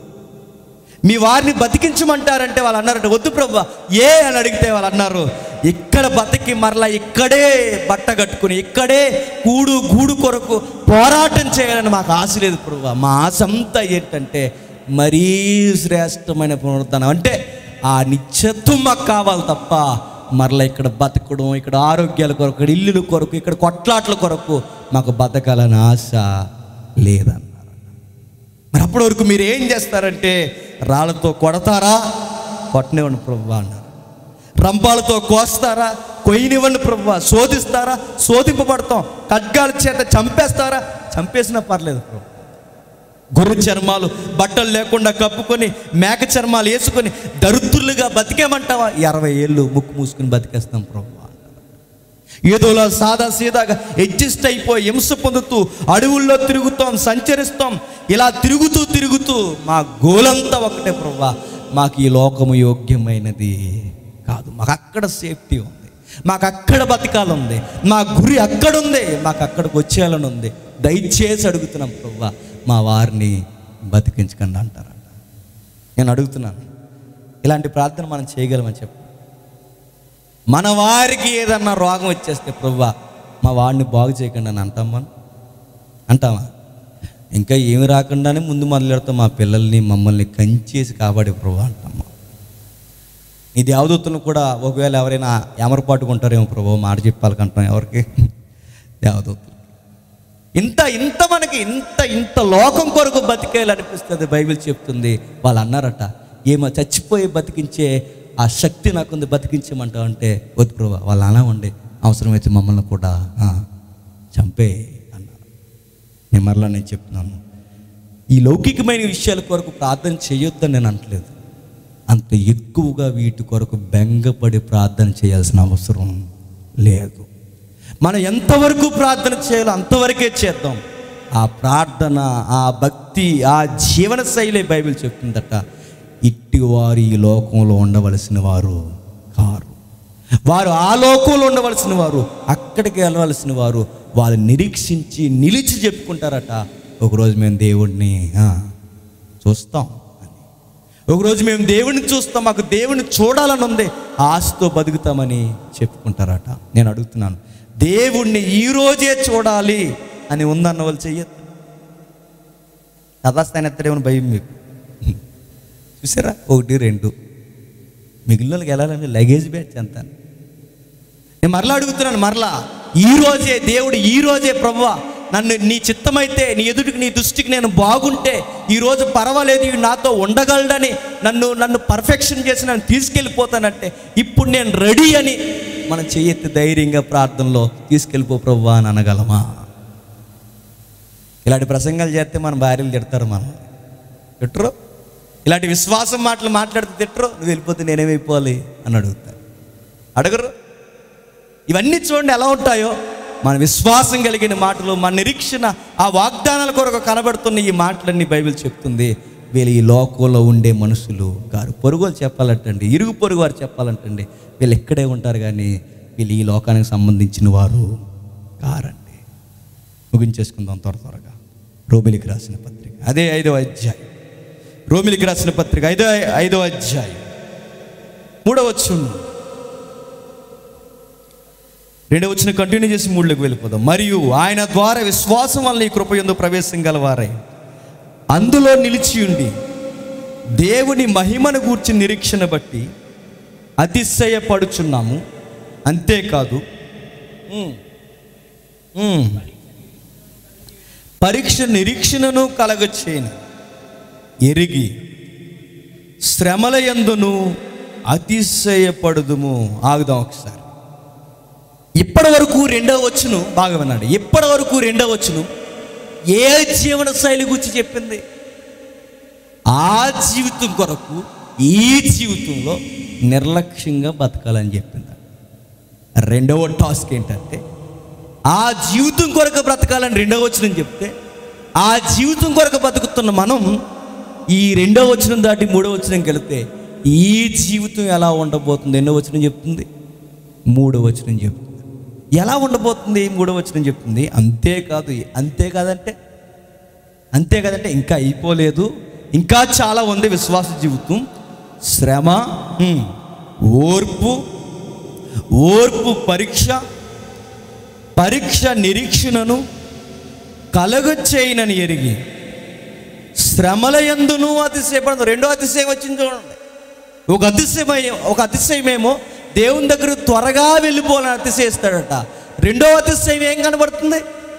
మీ వారిని బతికించమంటారంటే వాళ్ళు అన్నారట, వద్దు ప్రభువా. ఏ అని అడిగితే వాళ్ళు అన్నారు, ఇక్కడ బతికి మరలా ఇక్కడే బట్ట కట్టుకుని ఇక్కడే కూడు గూడు కొరకు పోరాటం చేయాలని మాకు ఆశ లేదు ప్రభువా. మా ఆశ అంతా ఏంటంటే మరీ శ్రేష్టమైన పునరుద్ధానం, అంటే ఆ నిత్యత్వం మాకు కావాలి తప్ప మరలా ఇక్కడ బతకడం, ఇక్కడ ఆరోగ్యాల కొరకు, ఇక్కడ ఇల్లుల కొరకు, ఇక్కడ కొట్లాట్ల కొరకు మాకు బతకాలని ఆశ లేదన్నారు. మరి అప్పటి వరకు మీరు ఏం చేస్తారంటే రాళ్ళతో కొడతారా, కొట్టనివ్వండి ప్రభువా అన్నారు. రంపాలతో కోస్తారా, కొయ్యనివ్వండి ప్రభువా. శోధిస్తారా, శోధింపబడతాం. ఖడ్గాల చేత చంపేస్తారా, చంపేసినా పర్లేదు ప్రభు. గొర్రె చర్మాలు బట్టలు లేకుండా కప్పుకొని మేక చర్మాలు వేసుకొని దరిద్రులుగా బతికేమంటావా, అరవై ఏళ్ళు ముక్కు మూసుకుని బతికేస్తాం ప్రభు. ఏదోలా సాదా సీదాగా అడ్జస్ట్ అయిపోయి హింస పొందుతూ అడవుల్లో తిరుగుతాం, సంచరిస్తాం. ఇలా తిరుగుతూ తిరుగుతూ మా గోలంతా ఒకటే ప్రభువా, మాకు ఈ లోకము యోగ్యమైనది కాదు, మాకు అక్కడ సేఫ్టీ ఉంది, మాకు అక్కడ బతకాలుంది, మా గురి అక్కడుంది, మాకు అక్కడికి వచ్చేయాలని ఉంది. దయచేసి అడుగుతున్నాం ప్రభువా, మా వారిని బతికించకండి అంటారంట. నేను అడుగుతున్నాను, ఇలాంటి ప్రార్థన మనం చేయగలమని చెప్పు. మన వారికి ఏదన్నా రోగం వచ్చేస్తే ప్రభువా మా వాడిని బాగు చేయకండి అని అంటాం మనం, అంటామా? ఇంకా ఏమి రాకుండానే ముందు మొదలెడతాం, మా పిల్లల్ని మమ్మల్ని కంచేసి కాపాడే ప్రభువా అంటామా? ఈ దేవదూతలను కూడా ఒకవేళ ఎవరైనా ఎమరపాటుకుంటారేమో ప్రభు, మాట చెప్పాలకంటాం ఎవరికి? దేవదూతలు. ఇంత ఇంత మనకి ఇంత ఇంత లోకం కొరకు బతికేయాలనిపిస్తుంది. బైబిల్ చెప్తుంది. వాళ్ళు అన్నారట, ఏమో చచ్చిపోయి బతికించే ఆ శక్తి నాకుంది, బతికించమంటావు అంటే వద్దు ప్రభు, వాళ్ళు అలా ఉండే అవసరమైతే మమ్మల్ని కూడా చంపే అన్నారు. నేను మరలా నేను చెప్తున్నాను, ఈ లౌకికమైన విషయాల కొరకు ప్రార్థన చేయొద్దని నేను అనట్లేదు. అంత ఎక్కువగా వీటి కొరకు బెంగపడి ప్రార్థన చేయాల్సిన అవసరం లేదు. మనం ఎంతవరకు ప్రార్థన చేయాలో అంతవరకే చేద్దాం. ఆ ప్రార్థన, ఆ భక్తి, ఆ జీవన శైలి బైబిల్ చెప్తుందట, ఇట్టి వారు ఈ లోకంలో ఉండవలసిన వారు కారు. వారు ఆ లోకంలో ఉండవలసిన వారు, అక్కడికి వెళ్ళవలసిన వారు. వాళ్ళు నిరీక్షించి నిలిచి చెప్పుకుంటారట, ఒకరోజు మేము దేవుడిని చూస్తాం అని. ఒకరోజు మేము దేవుడిని చూస్తాం, మాకు దేవుడిని చూడాలని ఉంది, ఆశతో బతుకుతామని చెప్పుకుంటారట. నేను అడుగుతున్నాను, దేవుణ్ణి ఈరోజే చూడాలి అని ఉందన్న వాళ్ళు చెయ్యొద్దు. కథాస్థాయిని ఎత్తడేమని భయం మీకు? చూసారా, ఒకటి రెండు మిగిలిన వాళ్ళకి వెళ్ళాలని లగేజ్ బ్యాచ్ అంతా. నేను మరలా అడుగుతున్నాను, మరలా ఈరోజే దేవుడు, ఈరోజే ప్రభువా నన్ను నీ చిత్తమైతే, నీ ఎదుటికి నీ దృష్టికి నేను బాగుంటే ఈరోజు పర్వాలేదు, ఇవి నాతో ఉండగలడని నన్ను నన్ను పర్ఫెక్షన్ చేసి నన్ను తీసుకెళ్ళిపోతానంటే ఇప్పుడు నేను రెడీ అని మనం చెయ్యెత్తి ధైర్యంగా ప్రార్థనలో తీసుకెళ్ళిపో ప్రభువా అని అనగలమా? ఇలాంటి ప్రసంగాలు చేస్తే మన భార్యలు తిడతారు, మనం తిట్టరు. ఇలాంటి విశ్వాసం మాటలు మాట్లాడితే తిట్టరు. నువ్వు వెళ్ళిపోతే నేనేమైపోవాలి అని అడుగుతారు, అడగరు. ఇవన్నీ చూడండి ఎలా ఉంటాయో. మన విశ్వాసం కలిగిన మాటలు, మన నిరీక్షణ, ఆ వాగ్దానాల కొరకు కనబడుతున్న ఈ మాటలన్నీ బైబిల్ చెప్తుంది. వీళ్ళు ఈ లోకంలో ఉండే మనుషులు గారు. పొరుగులు చెప్పాలంటండి, ఇరుగు పొరుగు వారు చెప్పాలంటండి, వీళ్ళు ఎక్కడే ఉంటారు కానీ వీళ్ళు ఈ లోకానికి సంబంధించిన వారు కారండి. ముగించేసుకుందాం త్వర త్వరగా. రోమిలికి రాసిన పత్రిక అదే ఐదవ అధ్యాయం. రోమిలికి రాసిన పత్రిక ఐదో ఐదవ అధ్యాయం మూడవ వచనం. రెండవ వచనం కంటిన్యూ చేసి మూడులోకి వెళ్ళిపోదాం. మరియు ఆయన ద్వారా విశ్వాసం వల్ల ఈ కృప యందు ప్రవేశం గలవారై అందులో నిలిచి ఉండి దేవుని మహిమను గూర్చి నిరీక్షణ బట్టి అతిశయపడుచున్నాము. అంతేకాదు పరీక్ష నిరీక్షణను కలగచేయని ఎరిగి శ్రమల యందును అతిశయపడుదుము. ఆగుదాం ఒకసారి. ఇప్పటి వరకు రెండవ వచ్చును బాగా విన్నాడు. ఇప్పటి వరకు రెండవ వచ్చును ఏ జీవన శైలి గురించి చెప్పింది? ఆ జీవితం కొరకు ఈ జీవితంలో నిర్లక్ష్యంగా బతకాలని చెప్పింది. రెండవ టాస్క్ ఏంటంటే ఆ జీవితం కొరకు బ్రతకాలని రెండవ వచనం చెప్తే, ఆ జీవితం కొరకు బతుకుతున్న మనం ఈ రెండవ వచనం దాటి మూడవ వచనంకి వెళితే ఈ జీవితం ఎలా ఉండబోతుంది? ఎన్నో వచనం చెప్తుంది? మూడవ వచనం చెప్తుంది. ఎలా ఉండబోతుంది? మూడవ వచనం చెప్తుంది. అంతేకాదు అంతేకాదంటే అంతేకాదంటే ఇంకా అయిపోలేదు, ఇంకా చాలా ఉంది విశ్వాస జీవితం. శ్రమ, ఓర్పు, ఓర్పు పరీక్ష, పరీక్ష నిరీక్షణను కలగచేయనని ఎరిగి శ్రమల యందును అతిశయపడదు. రెండో అతిశయం వచ్చింది చూడండి. ఒక అతిశయం ఒక అతిశయమేమో దేవుని దగ్గర త్వరగా వెళ్ళిపోవాలని అతిశయిస్తాడట. రెండో అతిశయం ఏం కనబడుతుంది?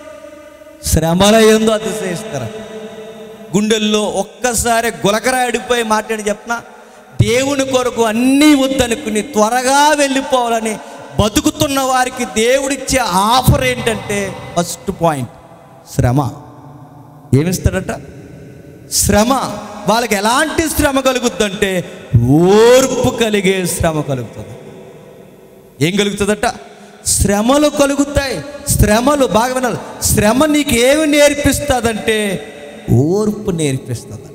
శ్రమల యందు అతిశయిస్తారట. గుండెల్లో ఒక్కసారి గులకరాడిపోయి మాట్లాడి చెప్పిన దేవుని కొరకు అన్నీ వద్దనుకుని త్వరగా వెళ్ళిపోవాలని బతుకుతున్న వారికి దేవుడిచ్చే ఆఫర్ ఏంటంటే ఫస్ట్ పాయింట్ శ్రమ. ఏమిస్తాడట? శ్రమ. వాళ్ళకి ఎలాంటి శ్రమ కలుగుద్దంటే ఓర్పు కలిగే శ్రమ కలుగుతుంది. ఏం కలుగుతుందట? శ్రమలు కలుగుతాయి. శ్రమలు బాగా వినాలి. శ్రమ నీకు ఏమి నేర్పిస్తుందంటే ఓర్పు నేర్పిస్తుందట.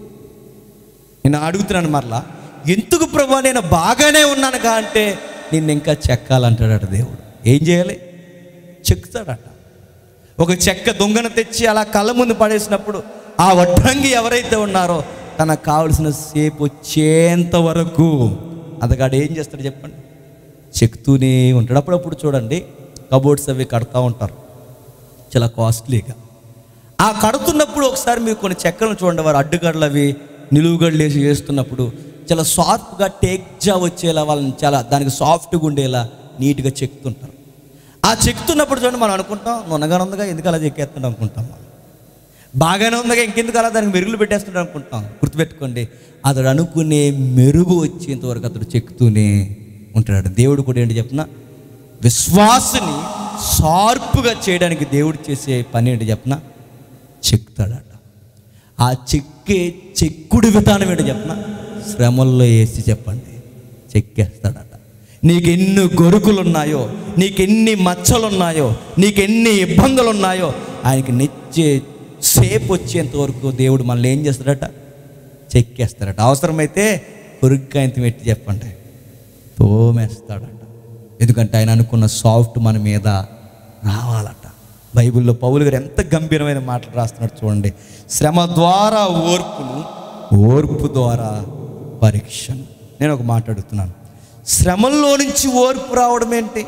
నేను అడుగుతున్నాను మరలా, ఎందుకు ప్రభు నేను బాగానే ఉన్నానుగా అంటే నిన్ను ఇంకా చెక్కాలంటాడట దేవుడు. ఏం చేయాలి? చెక్కుతాడట. ఒక చెక్క దొంగను తెచ్చి అలా కళ్ళ ముందు పడేసినప్పుడు ఆ వడ్రంగి ఎవరైతే ఉన్నారో తనకు కావలసిన సేపు వచ్చేంత వరకు అతగాడు ఏం చేస్తాడు చెప్పండి? చెక్తూనే ఉంటాడు. అప్పుడప్పుడు చూడండి కబోర్డ్స్ అవి కడతా ఉంటారు చాలా కాస్ట్లీగా. ఆ కడుతున్నప్పుడు ఒకసారి మీరు కొన్ని చెక్కలను చూడండి, వారు అడ్డుగడ్డలు అవి నిలువుగడ్డలు వేసి వేస్తున్నప్పుడు చాలా సాఫ్ట్గా టేక్జా వచ్చేలా వాళ్ళని చాలా దానికి సాఫ్ట్గా ఉండేలా నీట్గా చెక్కుతుంటారు. ఆ చెక్కుతున్నప్పుడు చూడండి మనం అనుకుంటాం నున్నగానే ఉందిగా ఎందుకు అలా చెక్కేస్తాడు అనుకుంటాం. మనం బాగానే ఉందిగా ఇంకెందుకు అలా దానికి మెరుగులు పెట్టేస్తాడు అనుకుంటాం. గుర్తుపెట్టుకోండి, అతడు అనుకునే మెరుగు వచ్చేంతవరకు అతడు చెక్కుతూనే ఉంటాడు. దేవుడు కూడా ఏంటి చెప్పిన విశ్వాసుని షార్ప్గా చేయడానికి దేవుడు చేసే పని ఏంటి చెప్పిన చెక్కుతాడట. ఆ చెక్కే చెక్కుడు విధానం ఏంటి చెప్పిన శ్రమల్లో వేసి చెప్పండి చెక్కేస్తాడట. నీకెన్ని గొరుకులు ఉన్నాయో, నీకెన్ని మచ్చలు ఉన్నాయో, నీకెన్ని ఇబ్బందులు ఉన్నాయో ఆయనకి నెచ్చే సేపు వచ్చేంత వరకు దేవుడు మనల్ని ఏం చేస్తాడట? చెక్కేస్తాడట. అవసరమైతే కొరుక్కాయంత పెట్టి చెప్పండి తోమేస్తాడట. ఎందుకంటే ఆయన అనుకున్న సాఫ్ట్ మన మీద రావాలట. బైబిల్లో పౌలు గారు ఎంత గంభీరమైన మాటలు రాస్తున్నాడు చూడండి. శ్రమ ద్వారా ఓర్పును, ఓర్పు ద్వారా పరీక్షను. నేను ఒక మాట అడుగుతున్నాను, శ్రమల్లో నుంచి ఓర్పు రావడం ఏంటి?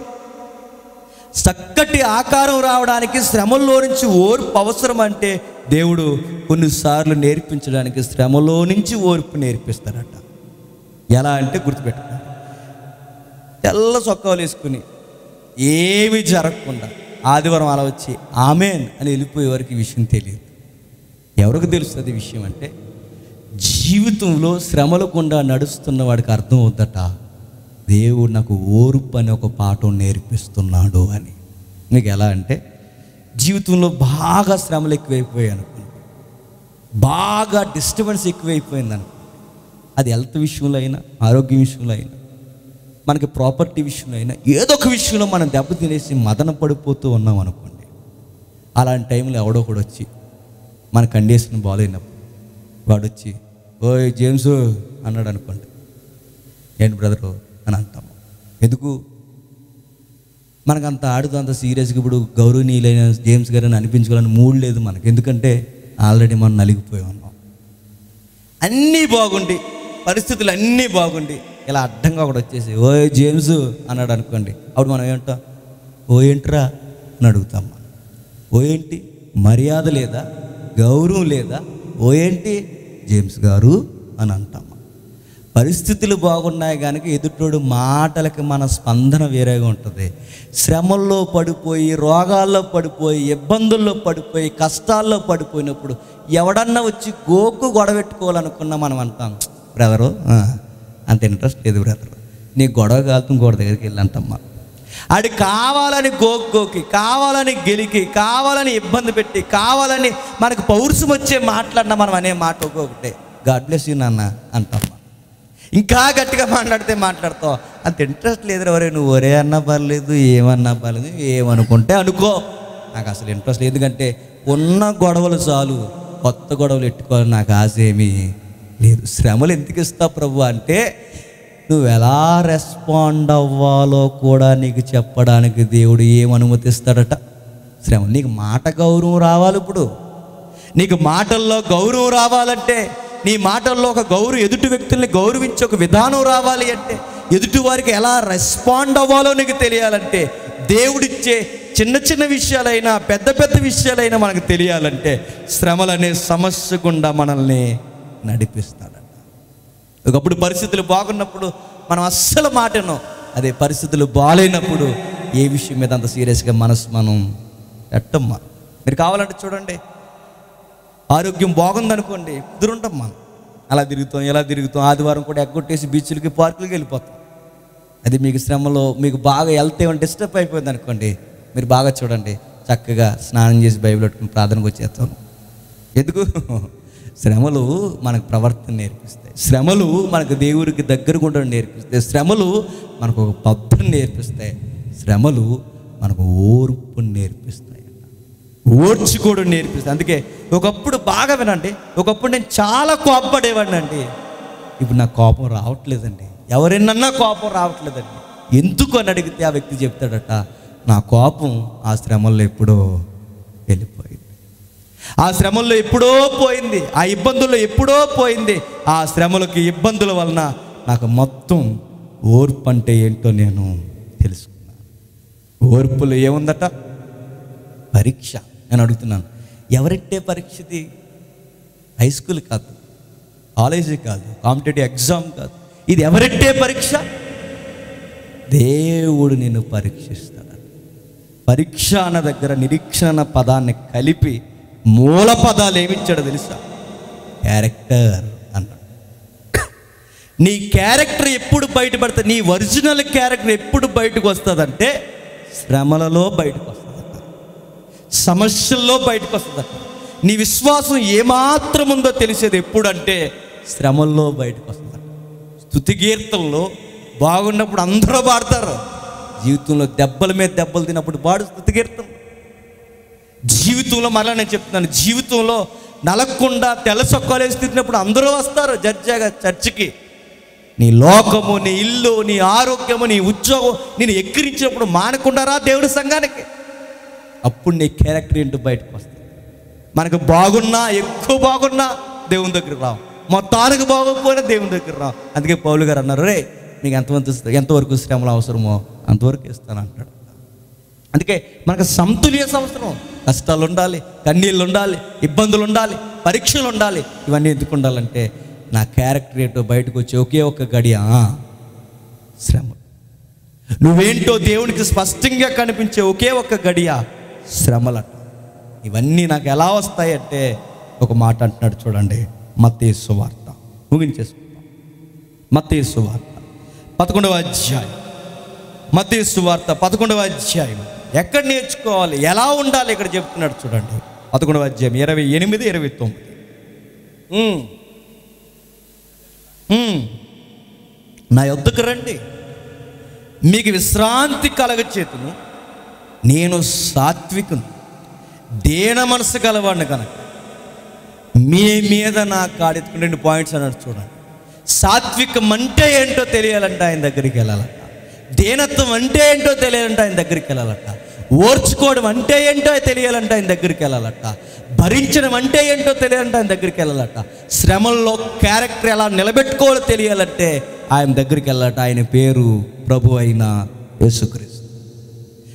చక్కటి ఆకారం రావడానికి శ్రమల్లో నుంచి ఓర్పు అవసరం అంటే దేవుడు కొన్నిసార్లు నేర్పించడానికి శ్రమలో నుంచి ఓర్పు నేర్పిస్తాడట. ఎలా అంటే గుర్తుపెట్టుకోండి, తెల్ల చొక్కాలు వేసుకుని ఏమి జరగకుండా ఆదివారం అలా వచ్చి ఆమెన్ అని వెళ్ళిపోయే వరకు ఈ విషయం తెలియదు. ఎవరికి తెలుస్తుంది ఈ విషయం అంటే జీవితంలో శ్రమల గుండా నడుస్తున్న వాడికి అర్థం అవుద్దట, దేవుడు నాకు ఓర్పు అనే ఒక పాఠం నేర్పిస్తున్నాడు అని. మీకు ఎలా అంటే జీవితంలో బాగా శ్రమలు ఎక్కువైపోయాయి అనుకోండి, బాగా డిస్టర్బెన్స్ ఎక్కువైపోయింది అనుకోండి, అది హెల్త్ విషయంలో అయినా ఆరోగ్యం విషయంలో అయినా మనకి ప్రాపర్టీ విషయంలో అయినా ఏదో ఒక విషయంలో మనం దెబ్బతినేసి మదన పడిపోతూ ఉన్నాం అనుకోండి. అలాంటి టైంలో ఎవడో కూడా వచ్చి మన కండిషన్ బాగాలేనప్పుడు వాడు వచ్చి ఓయ్ జేమ్స్ అన్నాడు అనుకోండి, ఏంటి బ్రదరు అని అంటాము. ఎందుకు? మనకంత ఆడుతూ అంత సీరియస్గా ఇప్పుడు గౌరవనీయులైన జేమ్స్ గారిని అనిపించుకోవాలని మూడ్ లేదు మనకు. ఎందుకంటే ఆల్రెడీ మనం నలిగిపోయి ఉన్నాం. అన్నీ బాగుండి పరిస్థితులు అన్నీ బాగుండి ఇలా అడ్డంగా ఒకటి వచ్చేసి ఓ జేమ్స్ అన్నాడు అనుకోండి, అప్పుడు మనం ఏమంటాం? ఓ ఏంట్రా అని అడుగుతాం మనం. ఓ ఏంటి మర్యాద లేదా, గౌరవం లేదా, ఓ ఏంటి జేమ్స్ గారు అని అంటాం. పరిస్థితులు బాగున్నాయి కనుక ఎదుటోడు మాటలకి మన స్పందన వేరేగా ఉంటుంది. శ్రమల్లో పడిపోయి, రోగాల్లో పడిపోయి, ఇబ్బందుల్లో పడిపోయి, కష్టాల్లో పడిపోయినప్పుడు ఎవడన్నా వచ్చి గోకు గొడవెట్టుకోవాలనుకున్నా మనం అంటాం, బ్రదరు అంత ఇంట్రెస్ట్ లేదు బ్రదరు, నీ గొడవ కాలుతుంది గొడవ దగ్గరికి వెళ్ళి అంటాం మనం. అది కావాలని గోక్కోకి, కావాలని గెలికి, కావాలని ఇబ్బంది పెట్టి, కావాలని మనకు పౌరుషం వచ్చే మాట్లాడినా మనం అనే మాట ఒక్కొక్కటే, గాడ్ బ్లెస్ యూ నాన్న అంటాం. ఇంకా గట్టిగా మాట్లాడితే మాట్లాడతావు, అంత ఇంట్రెస్ట్ లేదు ఎవరే, నువ్వు ఒరే అన్నా పర్లేదు, ఏమన్నా పర్లేదు, ఏమనుకుంటే అనుకో, నాకు అసలు ఇంట్రెస్ట్ లేదు. ఎందుకంటే ఉన్న గొడవలు చాలు, కొత్త గొడవలు ఎట్టుకోవాలి నాకు ఆశ ఏమీ లేదు. శ్రమలు ఎందుకు ఇస్తావు ప్రభు అంటే నువ్వు ఎలా రెస్పాండ్ అవ్వాలో కూడా నీకు చెప్పడానికి దేవుడు ఏం అనుమతిస్తాడట, శ్రమ. నీకు మాట గౌరవం రావాలి. ఇప్పుడు నీకు మాటల్లో గౌరవం రావాలంటే, నీ మాటల్లో ఒక గౌరవం, ఎదుటి వ్యక్తుల్ని గౌరవించే ఒక విధానం రావాలి అంటే, ఎదుటి వారికి ఎలా రెస్పాండ్ అవ్వాలో నీకు తెలియాలంటే, దేవుడిచ్చే చిన్న చిన్న విషయాలైనా పెద్ద పెద్ద విషయాలైనా మనకు తెలియాలంటే శ్రమలనే సమస్య గుండా మనల్ని నడిపిస్తాడట. ఒకప్పుడు పరిస్థితులు బాగున్నప్పుడు మనం అస్సలు మాటను, అదే పరిస్థితులు బాగాలేనప్పుడు ఏ విషయం మీద అంత సీరియస్గా మనసు మనం పెట్టమ్మా. మీరు కావాలంటే చూడండి, ఆరోగ్యం బాగుందనుకోండి, కుదురుంటాం మనం, అలా తిరుగుతాం ఎలా తిరుగుతాం, ఆదివారం కూడా ఎగ్గొట్టేసి బీచ్లకి పార్కులకి వెళ్ళిపోతాం. అది మీకు శ్రమలో మీకు బాగా హెల్త్ ఏమైనా డిస్టర్బ్ అయిపోయింది అనుకోండి, మీరు బాగా చూడండి, చక్కగా స్నానం చేసి బైబిల్ పెట్టుకుని ప్రార్థనకు వచ్చేస్తాను. ఎందుకు? శ్రమలు మనకు ప్రవర్తన నేర్పిస్తాయి, శ్రమలు మనకు దేవుడికి దగ్గరగా ఉండడం నేర్పిస్తాయి, శ్రమలు మనకు ఒక పద్ధతిని నేర్పిస్తాయి, శ్రమలు మనకు ఓర్పుని నేర్పిస్తాయి, ఓర్చుకోవడం నేర్పిస్తాయి. అందుకే ఒకప్పుడు బాగా వినండి, ఒకప్పుడు నేను చాలా కోపపడేవాడిని అండి, ఇప్పుడు నాకు కోపం రావట్లేదండి, ఎవరైనా కోపం రావట్లేదండి. ఎందుకు అని అడిగితే ఆ వ్యక్తి చెప్తాడట, నా కోపం ఆ శ్రమల్లో ఎప్పుడో వెళ్ళిపోయింది, ఆ శ్రమల్లో ఎప్పుడో పోయింది, ఆ ఇబ్బందుల్లో ఎప్పుడో పోయింది, ఆ శ్రమలకి ఇబ్బందుల వలన నాకు మొత్తం ఓర్పు అంటే ఏంటో నేను తెలుసుకున్నాను. ఓర్పులో ఏముందట? పరీక్ష. నేను అడుగుతున్నాను, ఎవరెట్టే పరీక్షది? హై స్కూల్ కాదు, కాలేజీ కాదు, కాంపిటేటివ్ ఎగ్జామ్ కాదు, ఇది ఎవరెట్టే పరీక్ష? దేవుడు నిన్ను పరీక్షిస్తాడు. పరీక్ష అన్న దగ్గర నిరీక్షణ పదాన్ని కలిపి మూల పదాలు ఏమిచ్చాడో తెలుసా? క్యారెక్టర్ అన్నాడు. నీ క్యారెక్టర్ ఎప్పుడు బయటపడుతుంది, నీ ఒరిజినల్ క్యారెక్టర్ ఎప్పుడు బయటకు వస్తుందంటే శ్రమలలో బయటకు వస్తుందట, సమస్యల్లో బయటకు వస్తుందట. నీ విశ్వాసం ఏమాత్రం ఉందో తెలిసేది ఎప్పుడంటే శ్రమల్లో బయటకు వస్తుందట. స్తుతి కీర్తనలో బాగున్నప్పుడు అందరూ పాడతారు, జీవితంలో దెబ్బల మీద దెబ్బలు తిన్నప్పుడు పాడు స్తుతి కీర్తన. జీవితంలో మళ్ళీ నేను చెప్తున్నాను, జీవితంలో నలగకుండా తెల్ల సొక్కాలేసి తిరిగినప్పుడు అందరూ వస్తారు జడ్జాగా చర్చికి. నీ లోకము, నీ ఇల్లు, నీ ఆరోగ్యము, నీ ఉద్యోగం నేను ఎక్కిరించినప్పుడు మానకుండారా దేవుడి సంఘానికి, అప్పుడు నీ క్యారెక్టర్ ఏంటో బయటకు వస్తుంది. మనకు బాగున్నా, ఎక్కువ బాగున్నా దేవుని దగ్గర రావు, మొత్తానికి బాగోకపోయినా దేవుని దగ్గర రావు. అందుకే పౌలు గారు అన్నారు, రే మీకు ఎంతమంది ఎంతవరకు శ్రమలు అవసరమో అంతవరకు ఇస్తాను అంటాడు. అందుకే మనకు సమతుల్య అవసరం. కష్టాలు ఉండాలి, కన్నీళ్ళు ఉండాలి, ఇబ్బందులు ఉండాలి, పరీక్షలు ఉండాలి. ఇవన్నీ ఎందుకు ఉండాలంటే నా క్యారెక్టర్ ఏంటో బయటకు వచ్చి ఒకే ఒక్క గడియ శ్రమ. నువ్వేంటో దేవునికి స్పష్టంగా కనిపించే ఒకే ఒక్క గడియ శ్రమలట. ఇవన్నీ నాకు ఎలా వస్తాయంటే ఒక మాట అంటున్నాడు చూడండి, మత్తయి సువార్త ముగించేసుకుంటాం. మత్తయి సువార్త పదకొండవ అధ్యాయం, మత్తయి సువార్త పదకొండవ అధ్యాయం. ఎక్కడ నేర్చుకోవాలి, ఎలా ఉండాలి ఇక్కడ చెప్తున్నాడు చూడండి. పదకొండవ అధ్యాయం ఇరవై ఎనిమిది ఇరవై తొమ్మిది నా యొద్దకు రండి, మీకు విశ్రాంతి కలగచేతును, నేను సాత్వికును, దేన మనసు గలవాడిని కనుక మీ మీద నా కాడెత్తుకుని. రెండు పాయింట్స్ అన్నాడు చూడండి. సాత్వికం అంటే ఏంటో తెలియాలంటే ఆయన దగ్గరికి వెళ్ళాలట, దేనత్వం అంటే ఏంటో తెలియాలంటే ఆయన దగ్గరికి వెళ్ళాలట, ఓర్చుకోవడం అంటే ఏంటో తెలియాలంటే ఆయన దగ్గరికి వెళ్ళాలట, భరించడం అంటే ఏంటో తెలియాలంటే ఆయన దగ్గరికి వెళ్ళాలట, శ్రమల్లో క్యారెక్టర్ ఎలా నిలబెట్టుకోవాలో తెలియాలంటే ఆయన దగ్గరికి వెళ్ళాలట. ఆయన పేరు ప్రభు అయిన యేసుక్రీస్తు.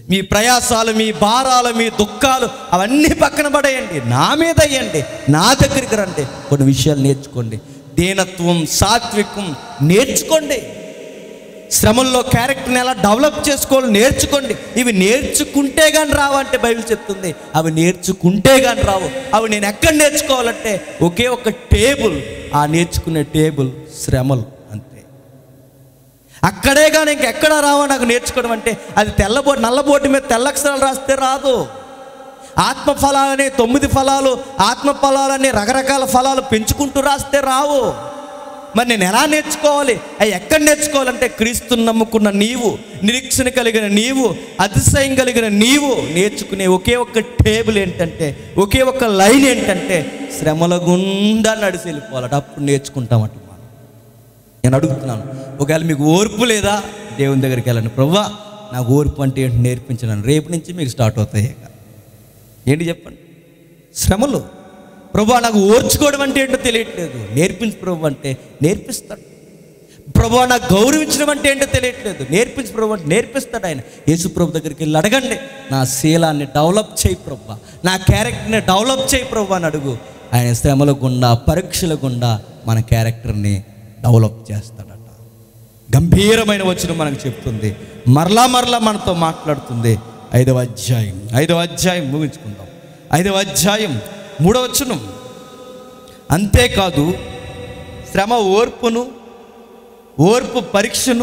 మీ ప్రయాసాలు, మీ భారాలు, మీ దుఃఖాలు అవన్నీ పక్కన పడేయండి, నా మీద అయ్యండి, నా దగ్గరికి రండి. కొన్ని విషయాలు నేర్చుకోండి. దీనత్వం, సాత్వికం నేర్చుకోండి. శ్రమల్లో క్యారెక్టర్ని ఎలా డెవలప్ చేసుకోవాలో నేర్చుకోండి. ఇవి నేర్చుకుంటే కానీ రావంటే బైబిల్ చెప్తుంది. అవి నేర్చుకుంటే కానీ రావు. అవి నేను ఎక్కడ నేర్చుకోవాలంటే ఒకే ఒక టేబుల్, ఆ నేర్చుకునే టేబుల్ శ్రమలు అంతే. అక్కడే కానీ ఇంకెక్కడ రావో నాకు నేర్చుకోవడం అంటే అది తెల్లబోటి నల్లబోటి మీద తెల్లక్షరాలు రాస్తే రాదు. ఆత్మ ఫలాలని తొమ్మిది ఫలాలు, ఆత్మ ఫలాలని రకరకాల ఫలాలు పెంచుకుంటూ రాస్తే రావు. మరి నేను ఎలా నేర్చుకోవాలి? అవి ఎక్కడ నేర్చుకోవాలంటే క్రీస్తుని నమ్ముకున్న నీవు, నిరీక్షణ కలిగిన నీవు, అతిశయం కలిగిన నీవు నేర్చుకునే ఒకే ఒక్క టేబుల్ ఏంటంటే, ఒకే ఒక్క లైన్ ఏంటంటే శ్రమల గుండా నడిచి వెళ్ళిపోవాలట. అప్పుడు నేర్చుకుంటామట. మనం నేను అడుగుతున్నాను, ఒకవేళ మీకు ఓర్పు లేదా, దేవుని దగ్గరికి వెళ్ళండి. ప్రభువా నాకు ఓర్పు అంటే ఏంటి నేర్పించను. రేపు నుంచి మీకు స్టార్ట్ అవుతాయి. ఏంటి చెప్పండి? శ్రమలు. ప్రభువా నాకు ఓర్చుకోవడం అంటే ఏంటో తెలియట్లేదు, నేర్పించు ప్రభు అంటే నేర్పిస్తాడు. ప్రభువా నాకు గౌరవించడం అంటే ఏంటో తెలియట్లేదు, నేర్పించు ప్రభు అంటే నేర్పిస్తాడు ఆయన. యేసు ప్రభు దగ్గరికి వెళ్ళి అడగండి, నా శీలాన్ని డెవలప్ చేయి ప్రభు, నా క్యారెక్టర్ని డెవలప్ చేయి ప్రభు అని అడుగు. ఆయన శ్రమల గుండా, పరీక్షల గుండా మన క్యారెక్టర్ని డెవలప్ చేస్తాడట. గంభీరమైన వచనం మనకు చెప్తుంది, మరలా మరలా మనతో మాట్లాడుతుంది. ఐదవ అధ్యాయం ఐదవ అధ్యాయం ముగించుకుందాం. ఐదవ అధ్యాయం మూడవ వచనం, అంతేకాదు శ్రమ ఓర్పును, ఓర్పు పరీక్షను,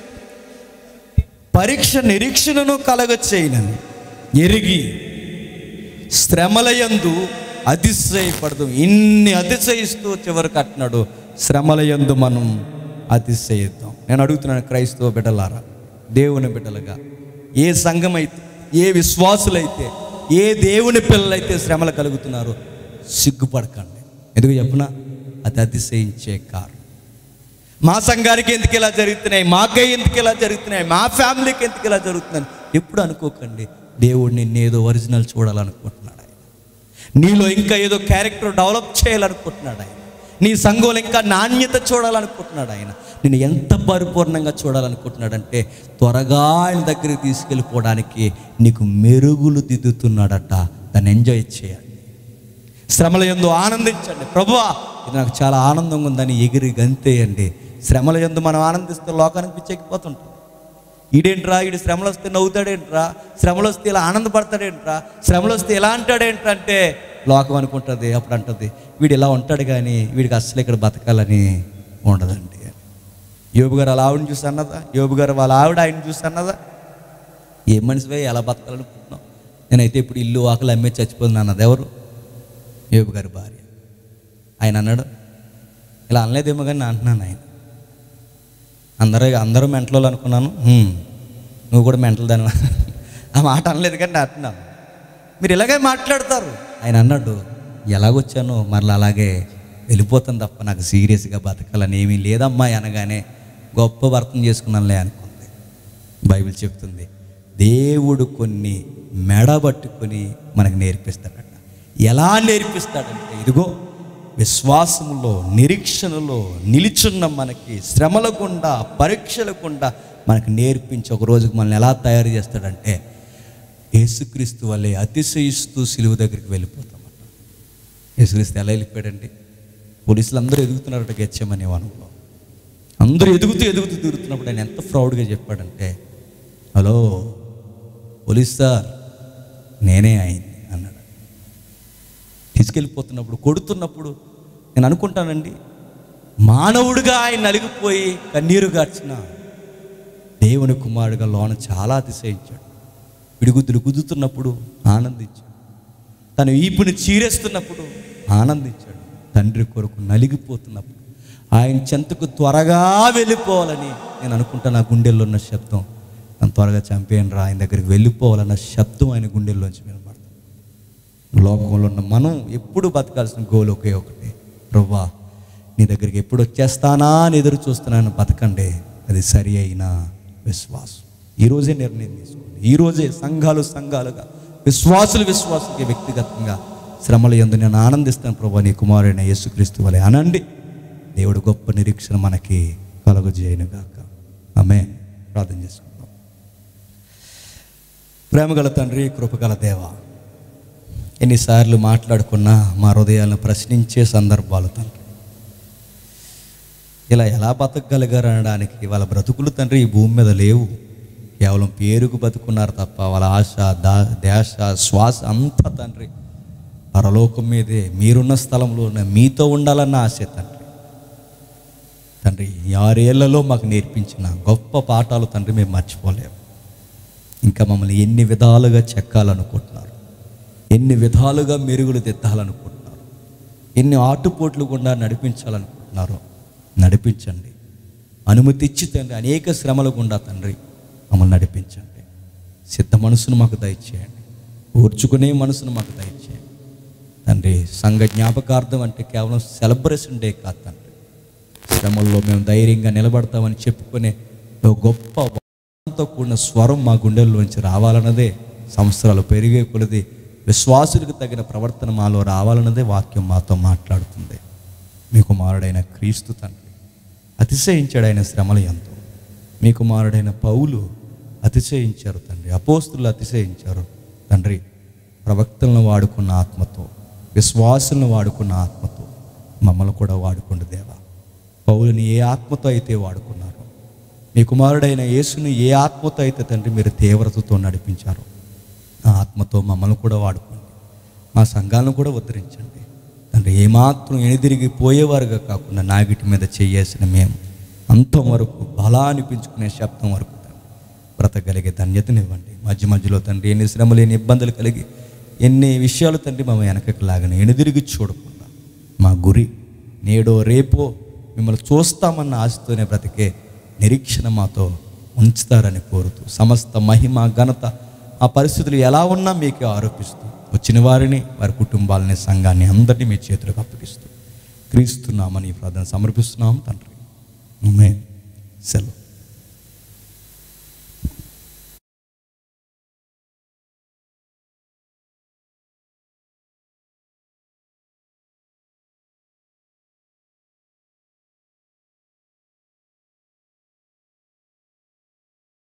పరీక్ష నిరీక్షణను కలగచేయనని ఎరిగి శ్రమలయందు అతిశయపడదు. ఇన్ని అతిశయిస్తూ చివరికి అంటున్నాడు, శ్రమలయందు మనం అతిశయిద్దాం. నేను అడుగుతున్నాను క్రైస్తవ బిడ్డలారా, దేవుని బిడ్డలుగా, ఏ సంఘమైతే, ఏ విశ్వాసులైతే, ఏ దేవుని పిల్లలైతే శ్రమలు కలుగుతున్నారో సిగ్గుపడకండి. ఎందుకు చెప్పునా? అది అతిశయించే కారణం. మా సంఘానికి ఎందుకు ఇలా జరుగుతున్నాయి, మాకే ఎందుకు ఇలా జరుగుతున్నాయి, మా ఫ్యామిలీకి ఎందుకు ఇలా జరుగుతున్నాయి ఎప్పుడు అనుకోకండి. దేవుడు నిన్ను ఏదో ఒరిజినల్ చూడాలనుకుంటున్నాడు ఆయన. నీలో ఇంకా ఏదో క్యారెక్టర్ డెవలప్ చేయాలనుకుంటున్నాడు ఆయన. నీ సంఘంలో ఇంకా నాణ్యత చూడాలనుకుంటున్నాడు ఆయన. నేను ఎంత పరిపూర్ణంగా చూడాలనుకుంటున్నాడంటే త్వరగా ఆయన దగ్గరికి తీసుకెళ్ళిపోవడానికి నీకు మెరుగులు దిద్దుతున్నాడట. దాన్ని ఎంజాయ్ చేయండి, శ్రమల యందు ఆనందించండి. ప్రభువా ఇది నాకు చాలా ఆనందంగా ఉందని ఎగిరి గంతేయండి. శ్రమల యందు మనం ఆనందిస్తే లోకానికి పిచ్చెక్కిపోతుంటుంది. ఈడేంట్రా, ఈడు శ్రమలు వస్తే నవ్వుతాడేంట్రా, శ్రమలు వస్తే ఇలా ఆనందపడతాడేంట్రా, శ్రమలు వస్తే ఇలా అంటాడేంటంటే లోకం అనుకుంటుంది. అప్పుడు అంటుంది వీడు ఇలా ఉంటాడు కానీ వీడికి అస్సలు ఇక్కడ బతకాలని ఉండదండి. యోబు గారు అలా ఆవిడని చూసి అన్నదా? యోబు గారు వాళ్ళ ఆవిడ ఆయన చూసి అన్నదా? ఏ మనిషివే ఎలా బతకాలనుకుంటున్నావు? నేనైతే ఇప్పుడు ఇల్లు ఆకలి అమ్మే చచ్చిపోతుంది అన్నది ఎవరు? యోబు గారి భార్య. ఆయన అన్నాడు, ఇలా అనలేదేమో కానీ నేను అంటున్నాను. ఆయన అందరూ అందరూ మెంటలు అనుకున్నాను, నువ్వు కూడా మెంటలు దాని ఆ మాట అనలేదు కానీ నేను అంటున్నాను. మీరు ఇలాగే మాట్లాడతారు. ఆయన అన్నాడు, ఎలాగొచ్చానో మరలా అలాగే వెళ్ళిపోతాను తప్ప నాకు సీరియస్గా బతకాలని ఏమీ లేదమ్మా అనగానే గొప్ప భర్తను చేసుకున్నానులే అనుకుంది. బైబిల్ చెప్తుంది దేవుడు కొన్ని మెడబట్టుకొని మనకు నేర్పిస్తాడట. ఎలా నేర్పిస్తాడంటే ఇదిగో విశ్వాసములో, నిరీక్షణలో నిలిచున్న మనకి శ్రమల గుండా, పరీక్షల గుండా మనకు నేర్పించి ఒక రోజుకు మనల్ని ఎలా తయారు చేస్తాడంటే యేసుక్రీస్తు వల్లే అతిశయిస్తూ సిలువ దగ్గరికి వెళ్ళిపోతామట. యేసుక్రీస్తు ఎలా వెళ్ళిపోయాడండి? పోలీసులు అందరూ ఎదుగుతున్నారట గెచ్చమనే వనంలో. అందరూ ఎదుగుతూ ఎదుగుతూ తిరుగుతున్నప్పుడు ఆయన ఎంత ప్రౌడ్గా చెప్పాడంటే, హలో పోలీస్ సార్ నేనే అయింది అన్నాడు. తీసుకెళ్ళిపోతున్నప్పుడు, కొడుతున్నప్పుడు నేను అనుకుంటానండి, మానవుడిగా ఆయన నలిగిపోయి కన్నీరు గార్చిన దేవుని కుమారుడిగా లోన చాలా అతిశయించాడు. పిడిగుద్దులు గుద్దుతున్నప్పుడు ఆనందించాడు, తను ఈపుని చీరేస్తున్నప్పుడు ఆనందించాడు, తండ్రి కొరకు నలిగిపోతున్నప్పుడు ఆయన చెంతకు త్వరగా వెళ్ళిపోవాలని నేను అనుకుంటా. నా గుండెల్లో ఉన్న శబ్దం, నన్ను త్వరగా చంపేయండి రా, ఆయన దగ్గరికి వెళ్ళిపోవాలన్న శబ్దం ఆయన గుండెల్లోంచి వినపడుతుంది. లోకంలో ఉన్న మనం ఎప్పుడు బతకాల్సిన గోల్ ఒకే ఒకటి, ప్రభువా నీ దగ్గరికి ఎప్పుడు వచ్చేస్తానా అని ఎదురు చూస్తున్నాను. బతకండి, అది సరి అయిన విశ్వాసం. ఈరోజే నిర్ణయం తీసుకోండి. ఈరోజే సంఘాలు సంఘాలుగా, విశ్వాసులు విశ్వాసులకి వ్యక్తిగతంగా శ్రమల యందు నేను ఆనందిస్తాను ప్రభువా నీ కుమారుడైన యేసుక్రీస్తు వలె అనండి. దేవుడు గొప్ప నిరీక్షణ మనకి కలుగజేయునుగాక. ఆమేన్. ప్రార్థన చేసుకుందాం. ప్రేమగల తండ్రి, కృపగల దేవ, ఎన్నిసార్లు మాట్లాడుకున్నా మా హృదయాలను ప్రశ్నించే సందర్భాలు తండ్రి. ఇలా ఎలా బతకగలిగారు అనడానికి వాళ్ళ బ్రతుకులు తండ్రి ఈ భూమి మీద లేవు. కేవలం పేరుకు బతుకున్నారు తప్ప వాళ్ళ ఆశ, దా దేశ శ్వాస అంతా తండ్రి పరలోకం మీదే, మీరున్న స్థలంలో మీతో ఉండాలన్న ఆశ తండ్రి. తండ్రి ఆరేళ్లలో మాకు నేర్పించిన గొప్ప పాఠాలు తండ్రి మేము మర్చిపోలేము. ఇంకా మమ్మల్ని ఎన్ని విధాలుగా చెక్కాలనుకుంటున్నారు, ఎన్ని విధాలుగా మెరుగులు దిద్దాలనుకుంటున్నారు, ఎన్ని ఆటుపోట్లు గుండా నడిపించాలనుకుంటున్నారో నడిపించండి. అనుమతి ఇచ్చి తండ్రి అనేక శ్రమల గుండా తండ్రి మమ్మల్ని నడిపించండి. సిద్ధ మనసును మాకు దయచేయండి, ఓర్చుకునే మనసును మాకు దయచేయండి తండ్రి. సంఘ జ్ఞాపకార్థం అంటే కేవలం సెలబ్రేషన్ డే కాదు తండ్రి. శ్రమల్లో మేము ధైర్యంగా నిలబడతామని చెప్పుకునే గొప్ప తో కూడిన స్వరం మా గుండెల్లోంచి రావాలన్నదే, సంవత్సరాలు పెరిగే కొలది విశ్వాసులకు తగిన ప్రవర్తన మాలో రావాలన్నదే వాక్యం మాతో మాట్లాడుతుంది. మీ కుమారుడైన క్రీస్తు తండ్రి అతిశయించాడు ఆయన శ్రమలు ఎంతో. మీ కుమారుడైన పౌలు అతిశయించారు తండ్రి, అపోస్తులు అతిశయించారు తండ్రి. ప్రవక్తలను వాడుకున్న ఆత్మతో, విశ్వాసులను వాడుకున్న ఆత్మతో మమ్మల్ని కూడా వాడుకోండి దేవా. పౌలుని ఏ ఆత్మతో అయితే వాడుకున్నారో, మీ కుమారుడైన యేసుని ఏ ఆత్మతో అయితే తండ్రి మీరు తీవ్రతతో నడిపించారో ఆ ఆత్మతో మమ్మల్ని కూడా వాడుకోండి. మా సంఘాలను కూడా ఉద్ధరించండి తండ్రి. ఏమాత్రం ఎనిదిరిగి పోయేవారుగా కాకుండా నాగిటి మీద చేయేసిన మేము అంతం వరకు బలా అనిపించుకునే శబ్దం వరకు తండ్రి బ్రతకగలిగే ధన్యతనివ్వండి. మధ్య మధ్యలో తండ్రి ఎన్ని శ్రమలు, ఎన్ని ఇబ్బందులు కలిగి ఎన్ని విషయాలు తండ్రి మా వెనకకి లాగని ఎనిదిరిగి చూడకుండా మా గురి నేడో రేపో మిమ్మల్ని చూస్తామన్న ఆశతోనే బ్రతికే నిరీక్షణ మాతో ఉంచుతారని కోరుతూ, సమస్త మహిమ ఘనత ఆ పరిస్థితులు ఎలా ఉన్నా మీకే ఆరోపిస్తూ, వచ్చిన వారిని, వారి కుటుంబాలని, సంఘాన్ని అందరినీ మీ చేతులకు అప్పగిస్తూ క్రీస్తున్నామని ప్రార్థన సమర్పిస్తున్నాం తండ్రి. ఆమేన్. సెలవు.